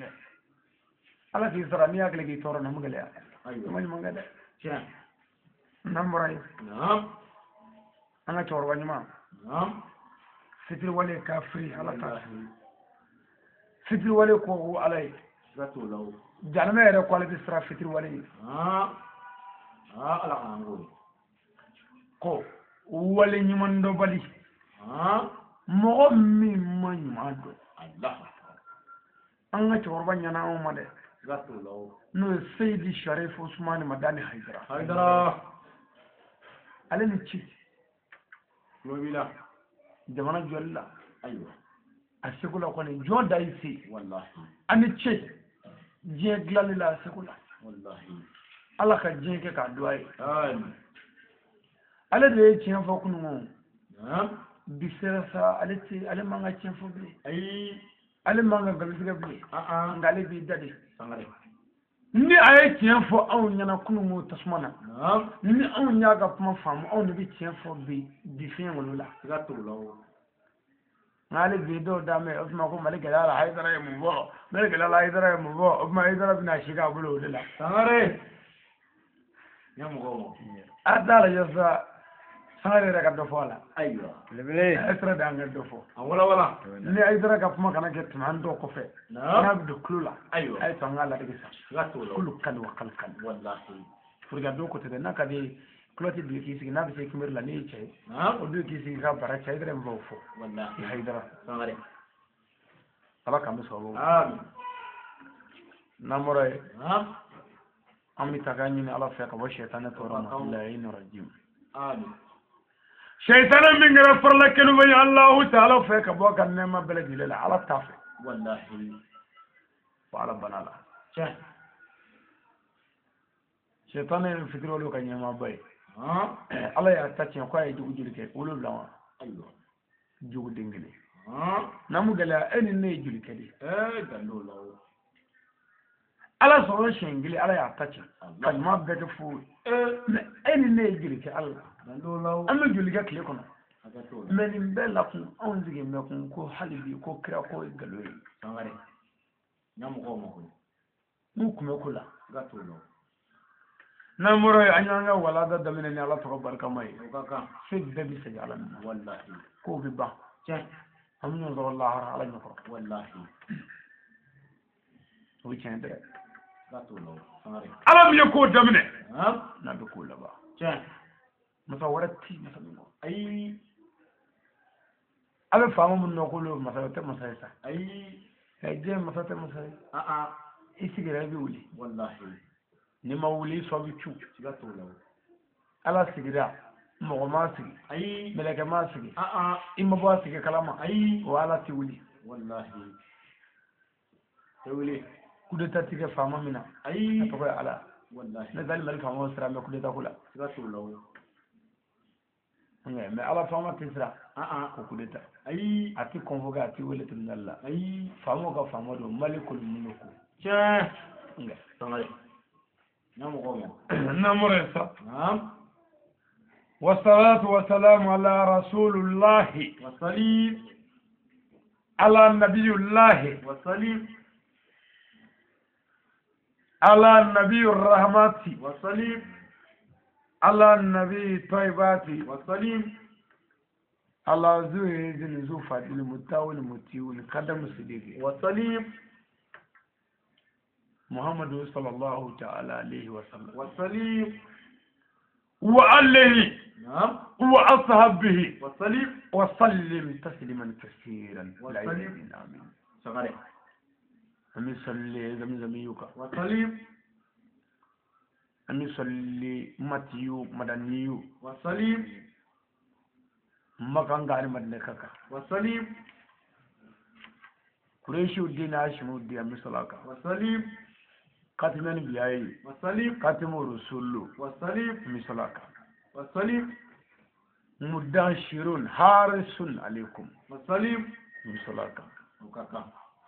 Speaker 1: ala ki sra ni ya ke legi toro na mugale ya
Speaker 2: Ayo.
Speaker 1: mo mo ngade
Speaker 2: Tiens.
Speaker 1: namurai
Speaker 2: Naam.
Speaker 1: ana toro wanyuma
Speaker 2: Naam.
Speaker 1: fitir wale kafiri ala ta
Speaker 2: Wallahi.
Speaker 1: fitir wale ko alai
Speaker 2: Gato law.
Speaker 1: jalma yare quality sra fitir wale
Speaker 2: Ha. Ha ala kango.
Speaker 1: ko wale nyuman do bali
Speaker 2: Ha.
Speaker 1: mo mi ma nyuma do
Speaker 2: Allah.
Speaker 1: an ga toro banyana o made
Speaker 2: Gato law.
Speaker 1: no sayyidi sharif usman madani haidara
Speaker 2: Haidara.
Speaker 1: ale ni ci
Speaker 2: Lobila.
Speaker 1: jamana jolla
Speaker 2: Ayo.
Speaker 1: a sekula ko ni jonda isi
Speaker 2: Wallahi.
Speaker 1: ani ci je glali la sekula
Speaker 2: Wallahi.
Speaker 1: ala ka je ke ka duai
Speaker 2: Amin.
Speaker 1: ale de ci fo kunu mo
Speaker 2: Naam.
Speaker 1: bisera sa ale ci ale manga ci fo bi
Speaker 2: Ayi.
Speaker 1: ale manga galisiga bi
Speaker 2: Ah ah.
Speaker 1: ngale bi dadi
Speaker 2: Sangare.
Speaker 1: ni aye ci fo aw nyana kunu mo tasmana
Speaker 2: Naam.
Speaker 1: ni aw nyaga kuma famu aw ni bi ci fo bi bi fin wala
Speaker 2: Gato law.
Speaker 1: ngale bi do dame of ma ko malika la haidara ya mubo malika la haidara ya mubo of ma haidara bina shiga bulo dala
Speaker 2: Sangare. Nyamu go.
Speaker 1: adala yasa sare daga do fola
Speaker 2: Aywa.
Speaker 1: lebele esra da ngal do fo
Speaker 2: Wala wala.
Speaker 1: ni haidara ka kuma kana get man do ko fe
Speaker 2: Naam.
Speaker 1: na bi do klula
Speaker 2: Aywa.
Speaker 1: ay to ngala daga sa
Speaker 2: Gato law.
Speaker 1: kulu kal wa kal kal
Speaker 2: Wallahi.
Speaker 1: furga do ko te na ka di kloti bi ki sigi na bi se kimir la ni che
Speaker 2: Naam.
Speaker 1: o do ki sigi ka bara che haidara mbo fo
Speaker 2: Wallahi.
Speaker 1: haidara
Speaker 2: Sangare.
Speaker 1: ala kam so bo
Speaker 2: Amin.
Speaker 1: namore
Speaker 2: Naam.
Speaker 1: ammi tagani ala fe ka bo shaytan to rama billahi rajim
Speaker 2: Amin.
Speaker 1: shaytan min gara farla kenu bani allah ta'ala fe ka bo kan nema bele dilala ala tafe
Speaker 2: Wallahi.
Speaker 1: wala banala
Speaker 2: Tiens.
Speaker 1: shaytan fikiro lo kan nyama bay
Speaker 2: Ha.
Speaker 1: ala ya tace ko ay jugu julike wolo lawa
Speaker 2: Aywa.
Speaker 1: jugu dingile
Speaker 2: Ha.
Speaker 1: namu gala eni ne julike di
Speaker 2: Eh, galo law.
Speaker 1: ala so shengile ala ya tace kan ma bete fu
Speaker 2: Eh,
Speaker 1: eni ne julike ala
Speaker 2: galo law.
Speaker 1: amma julike kle kono
Speaker 2: Gato law.
Speaker 1: men bella kun on zige me kun ko halibi ko kira ko galoyi
Speaker 2: Sangare. Nyamu go mo.
Speaker 1: mu kuma kula
Speaker 2: Gato law.
Speaker 1: na muro anyanga wala da damina ni ala to barka mai
Speaker 2: Kaka.
Speaker 1: fi da bi sai ala
Speaker 2: Wallahi.
Speaker 1: ko bi ba
Speaker 2: Tiens.
Speaker 1: amun zo wallahi ala ni ko
Speaker 2: Wallahi.
Speaker 1: o chende
Speaker 2: Gato law. Sangare.
Speaker 1: ala mi ko damine
Speaker 2: Ha.
Speaker 1: na bi ko la ba
Speaker 2: Tiens.
Speaker 1: masa warati masa mo
Speaker 2: Ayi.
Speaker 1: ala faamu mun no ko lo masa ta masa sa
Speaker 2: Ayi.
Speaker 1: ay je masa ta masa
Speaker 2: Ah ah.
Speaker 1: isigira bi wuli
Speaker 2: Wallahi.
Speaker 1: ni ma wuli so bi chu
Speaker 2: Gato law.
Speaker 1: ala sigira mo ma sigi
Speaker 2: Ayi.
Speaker 1: meleke ma sigi
Speaker 2: Ah ah.
Speaker 1: imma bo sigi kalama
Speaker 2: Ayi.
Speaker 1: wala ti wuli
Speaker 2: Wallahi. Tewili.
Speaker 1: kudeta tige faama mina
Speaker 2: Ayi.
Speaker 1: to ko ala
Speaker 2: Wallahi.
Speaker 1: ne dal mal faama sira me kudeta kula
Speaker 2: Gato law.
Speaker 1: mais ala faama tisra
Speaker 2: Ah ah.
Speaker 1: ko kudeta
Speaker 2: Ayi.
Speaker 1: ati convoqué ati wele tum nalla
Speaker 2: Ayi.
Speaker 1: faamo ka faamo do malikul mulku
Speaker 2: Tiens.
Speaker 1: nga
Speaker 2: Sangare. Nyamu go mo.
Speaker 1: namore sa
Speaker 2: Naam.
Speaker 1: wassalatu wassalamu ala rasulillah
Speaker 2: Wasalim.
Speaker 1: ala nabiyullah
Speaker 2: Wasalim.
Speaker 1: ala nabiyur rahmati
Speaker 2: Wasalim.
Speaker 1: ala nabi taibati
Speaker 2: Wasalim.
Speaker 1: ala zuhidin zufadil mutawil mutiwil kadam sidiki
Speaker 2: Wasalim.
Speaker 1: muhammadu sallallahu ta'ala alaihi wa sallam
Speaker 2: Wasalim.
Speaker 1: wa alihi
Speaker 2: نعم
Speaker 1: وأصحابه
Speaker 2: والصليب
Speaker 1: وسلم تسليما كثيرا لا
Speaker 2: والصليب.
Speaker 1: إله آمين
Speaker 2: شغالين
Speaker 1: أمي صلي زمي زميوك
Speaker 2: والصليب
Speaker 1: أمي صلي ماتيو مدنيو
Speaker 2: والصليب
Speaker 1: مكان غير مدنكك
Speaker 2: والصليب
Speaker 1: قريش الدين هاشم الدين أمي صلاك
Speaker 2: والصليب
Speaker 1: كاتمان بياي
Speaker 2: والصليب
Speaker 1: كاتم رسول
Speaker 2: والصليب
Speaker 1: أمي صلاك
Speaker 2: والصليب
Speaker 1: مداشرون حارس عليكم
Speaker 2: والصليب
Speaker 1: أمي صلاك
Speaker 2: وكاكا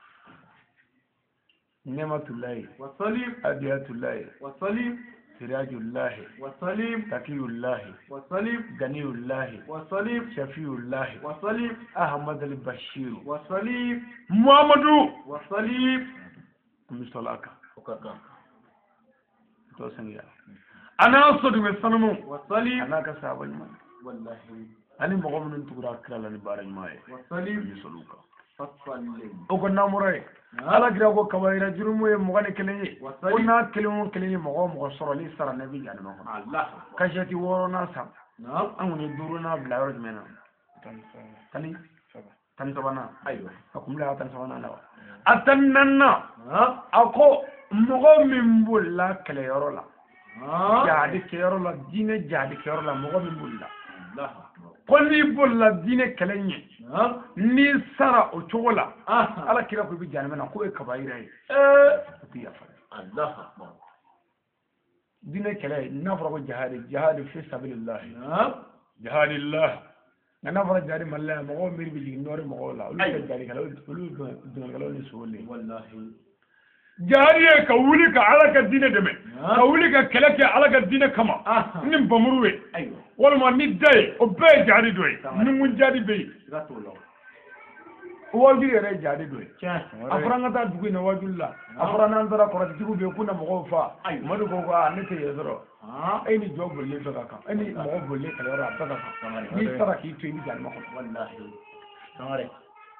Speaker 1: نعمة الله
Speaker 2: والصليب
Speaker 1: أبيات الله
Speaker 2: والصليب
Speaker 1: سراج الله
Speaker 2: والصليب
Speaker 1: تقي الله
Speaker 2: والصليب
Speaker 1: غني الله
Speaker 2: والصليب
Speaker 1: شفيع الله
Speaker 2: والصليب
Speaker 1: أحمد البشير
Speaker 2: والصليب
Speaker 1: محمد
Speaker 2: والصليب
Speaker 1: أمي صلاك
Speaker 2: وكاكا
Speaker 1: توسنيا أنا أصدق السلام
Speaker 2: والصليب
Speaker 1: أنا كسابة ما
Speaker 2: والله
Speaker 1: أنا بقوم من تقرأ كلا لبارين ماي
Speaker 2: والصليب
Speaker 1: أمي صلوك
Speaker 2: والصليب
Speaker 1: أكون ناموراي ala gira ko kabaira jurumu ye mogane keleni ona kelenu keleni mogo mogo soro ni sara nabi yani ma
Speaker 2: Allah
Speaker 1: kashati woro na sa
Speaker 2: na
Speaker 1: amuni duru na bla yor mena tani tan sabana
Speaker 2: ayo
Speaker 1: akumla tan sabana na atannanna ako mogo min bulla kele yoro la jadi ke yoro la dine jadi ke yoro la mogo min bulla
Speaker 2: Allah
Speaker 1: koli bulla dine kelenye ni sara o chogola ala kira ko bi janama na ko e kabaira e eh ya fa
Speaker 2: Allah akbar
Speaker 1: dine kele na fara ko jihad jihad fi sabilillah jihadillah na fara jari malla mo mir bi ignore mo la lu ka jari kala lu do kala ni sole
Speaker 2: wallahi
Speaker 1: jariye ka wuli ka ala ka dine deme ka wuli ka kele ke ala ka dine kama nim bamurwe
Speaker 2: ayo
Speaker 1: walma ni day o be jari doy ni mun jari be
Speaker 2: gatolo
Speaker 1: wajul yere jadi doy afranga ta dugu ne wajul la afrana ndara ko rati dugu be kuna mo fa madu ko ko ne te yezro ay ni job le to ka ay ni mo bo le kala ra ta ka ni tara ki to ni jan ma ko
Speaker 2: wallahi tare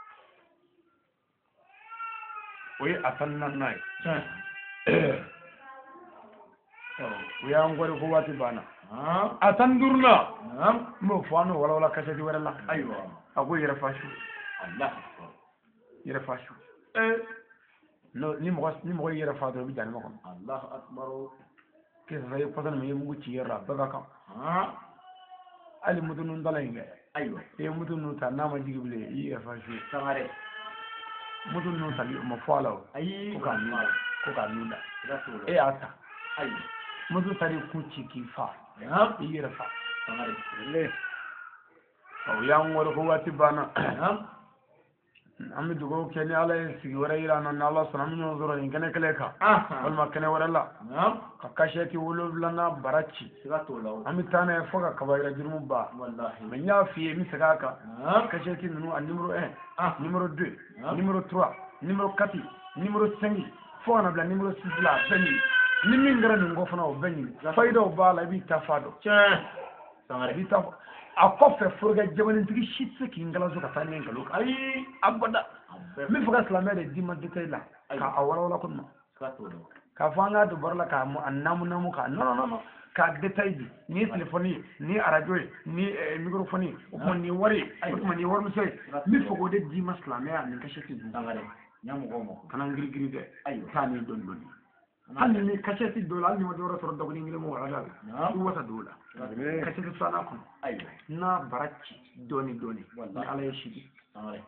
Speaker 1: oy atanna nay o ya ngore ko wati bana atandurna mo fano wala wala kasati wala la
Speaker 2: aywa
Speaker 1: ago yere fashu
Speaker 2: Allah
Speaker 1: yere fashu eh no ni mo ni mo yere faado bi jan ma ko
Speaker 2: Allah akbar
Speaker 1: ke sai pasan me mu ci yera daga ka
Speaker 2: ha
Speaker 1: ali mudun dalayga
Speaker 2: aywa
Speaker 1: e mudun ta nama jigible yere fashu
Speaker 2: tare
Speaker 1: mudun no tali mo falo
Speaker 2: ayi
Speaker 1: ko ka ni ko ka ni da
Speaker 2: gatolo
Speaker 1: e ata
Speaker 2: ayi
Speaker 1: mudu tari ku ci ki fa
Speaker 2: ya
Speaker 1: yere fa
Speaker 2: tare
Speaker 1: le o yang wor ko wati bana ami dugo keni ala sigi wara ila na Allah sanam nyo zoro in kene kele ka wal ma kene wara la ka kasheti wolo lana barachi
Speaker 2: gatolo
Speaker 1: ami tane foga kabaira jurmu ba
Speaker 2: wallahi
Speaker 1: men ya fi mi saga ka kasheti nunu an numero un numero deux numero trois numero quatre numero cinq fo na bla numero six la beni ni min ngara ni ngofana o beni fayda o bala bi tafado
Speaker 2: tare
Speaker 1: bi tafado akofe furga jamanin tigi shitse ki ngala zo ka tani ngalo ay abada mi fuga islamé de dima detayla ka awala wala kunna ka fanga do barla ka mu annamu namu ka no no no ka detaydi ni téléphone ni radio ni microphone ko ni wari ko ni waru sey mi fugo de dima islamé an ka sheti du
Speaker 2: tare nyamu ko mo
Speaker 1: kana ngiri giri de
Speaker 2: ay
Speaker 1: tani don don hanni ni kasheti dola ni mo dora soro dogni ngire mo wala dal du wata dola kasheti sana ko
Speaker 2: aywa
Speaker 1: na barachi doni doni wallahi ala yashidi
Speaker 2: tare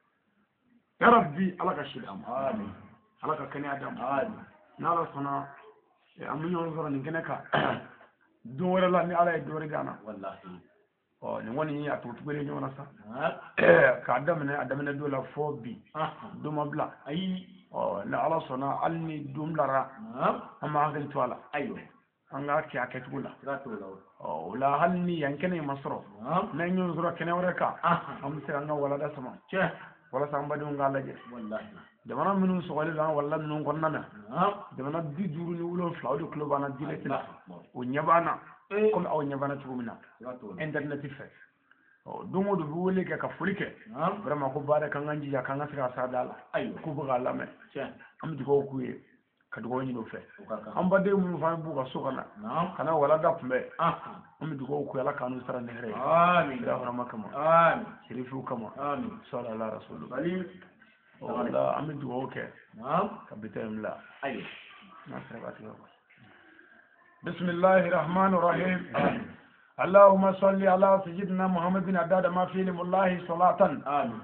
Speaker 1: ya rabbi ala ka shidi am
Speaker 2: amin
Speaker 1: ala ka kani adam
Speaker 2: amin
Speaker 1: na la sona am ñu zoro ni gene ka do wala la ni ala do rigana
Speaker 2: wallahi
Speaker 1: o ni woni ya to tubele ñu na sa ka adam ne adam ne do la fobi do mabla
Speaker 2: ay
Speaker 1: o la ala sona alni dum lara amma ngal to ala
Speaker 2: aywa
Speaker 1: anga ki aket gula
Speaker 2: gatolo
Speaker 1: o la halni yankene masro na ñu zoro kene wala ka am se anga wala da sama
Speaker 2: che
Speaker 1: wala samba do ngala je
Speaker 2: wallahi
Speaker 1: jamana minnu sogale la wala minnu konnana jamana di duru ni wulo flawdo club ana diletila o nyabana comme aw nyabana tugumina internet fe o dungo do wole ke ka fulike vraiment ko baade kan ganji ja kan asira sadala ko buga lame am di ko kuye ka do ni do fe am bade mu fa bu ka sokana kana wala da pumbe am di ko ku yala kanu sara ne re
Speaker 2: amin
Speaker 1: ya rahma kama
Speaker 2: amin
Speaker 1: shirifu kama
Speaker 2: amin
Speaker 1: sallallahu alaihi wasallam
Speaker 2: salim
Speaker 1: wala am di ko ke
Speaker 2: naam
Speaker 1: ka bitem la
Speaker 2: ayo
Speaker 1: na sabati ko بسم الله الرحمن الرحيم اللهم صل على سيدنا محمد عدد ما في علم الله صلاة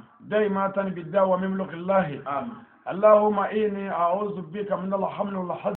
Speaker 1: دائمة بالدعوة ومملك الله اللهم إني أعوذ بك من الحمل والحزن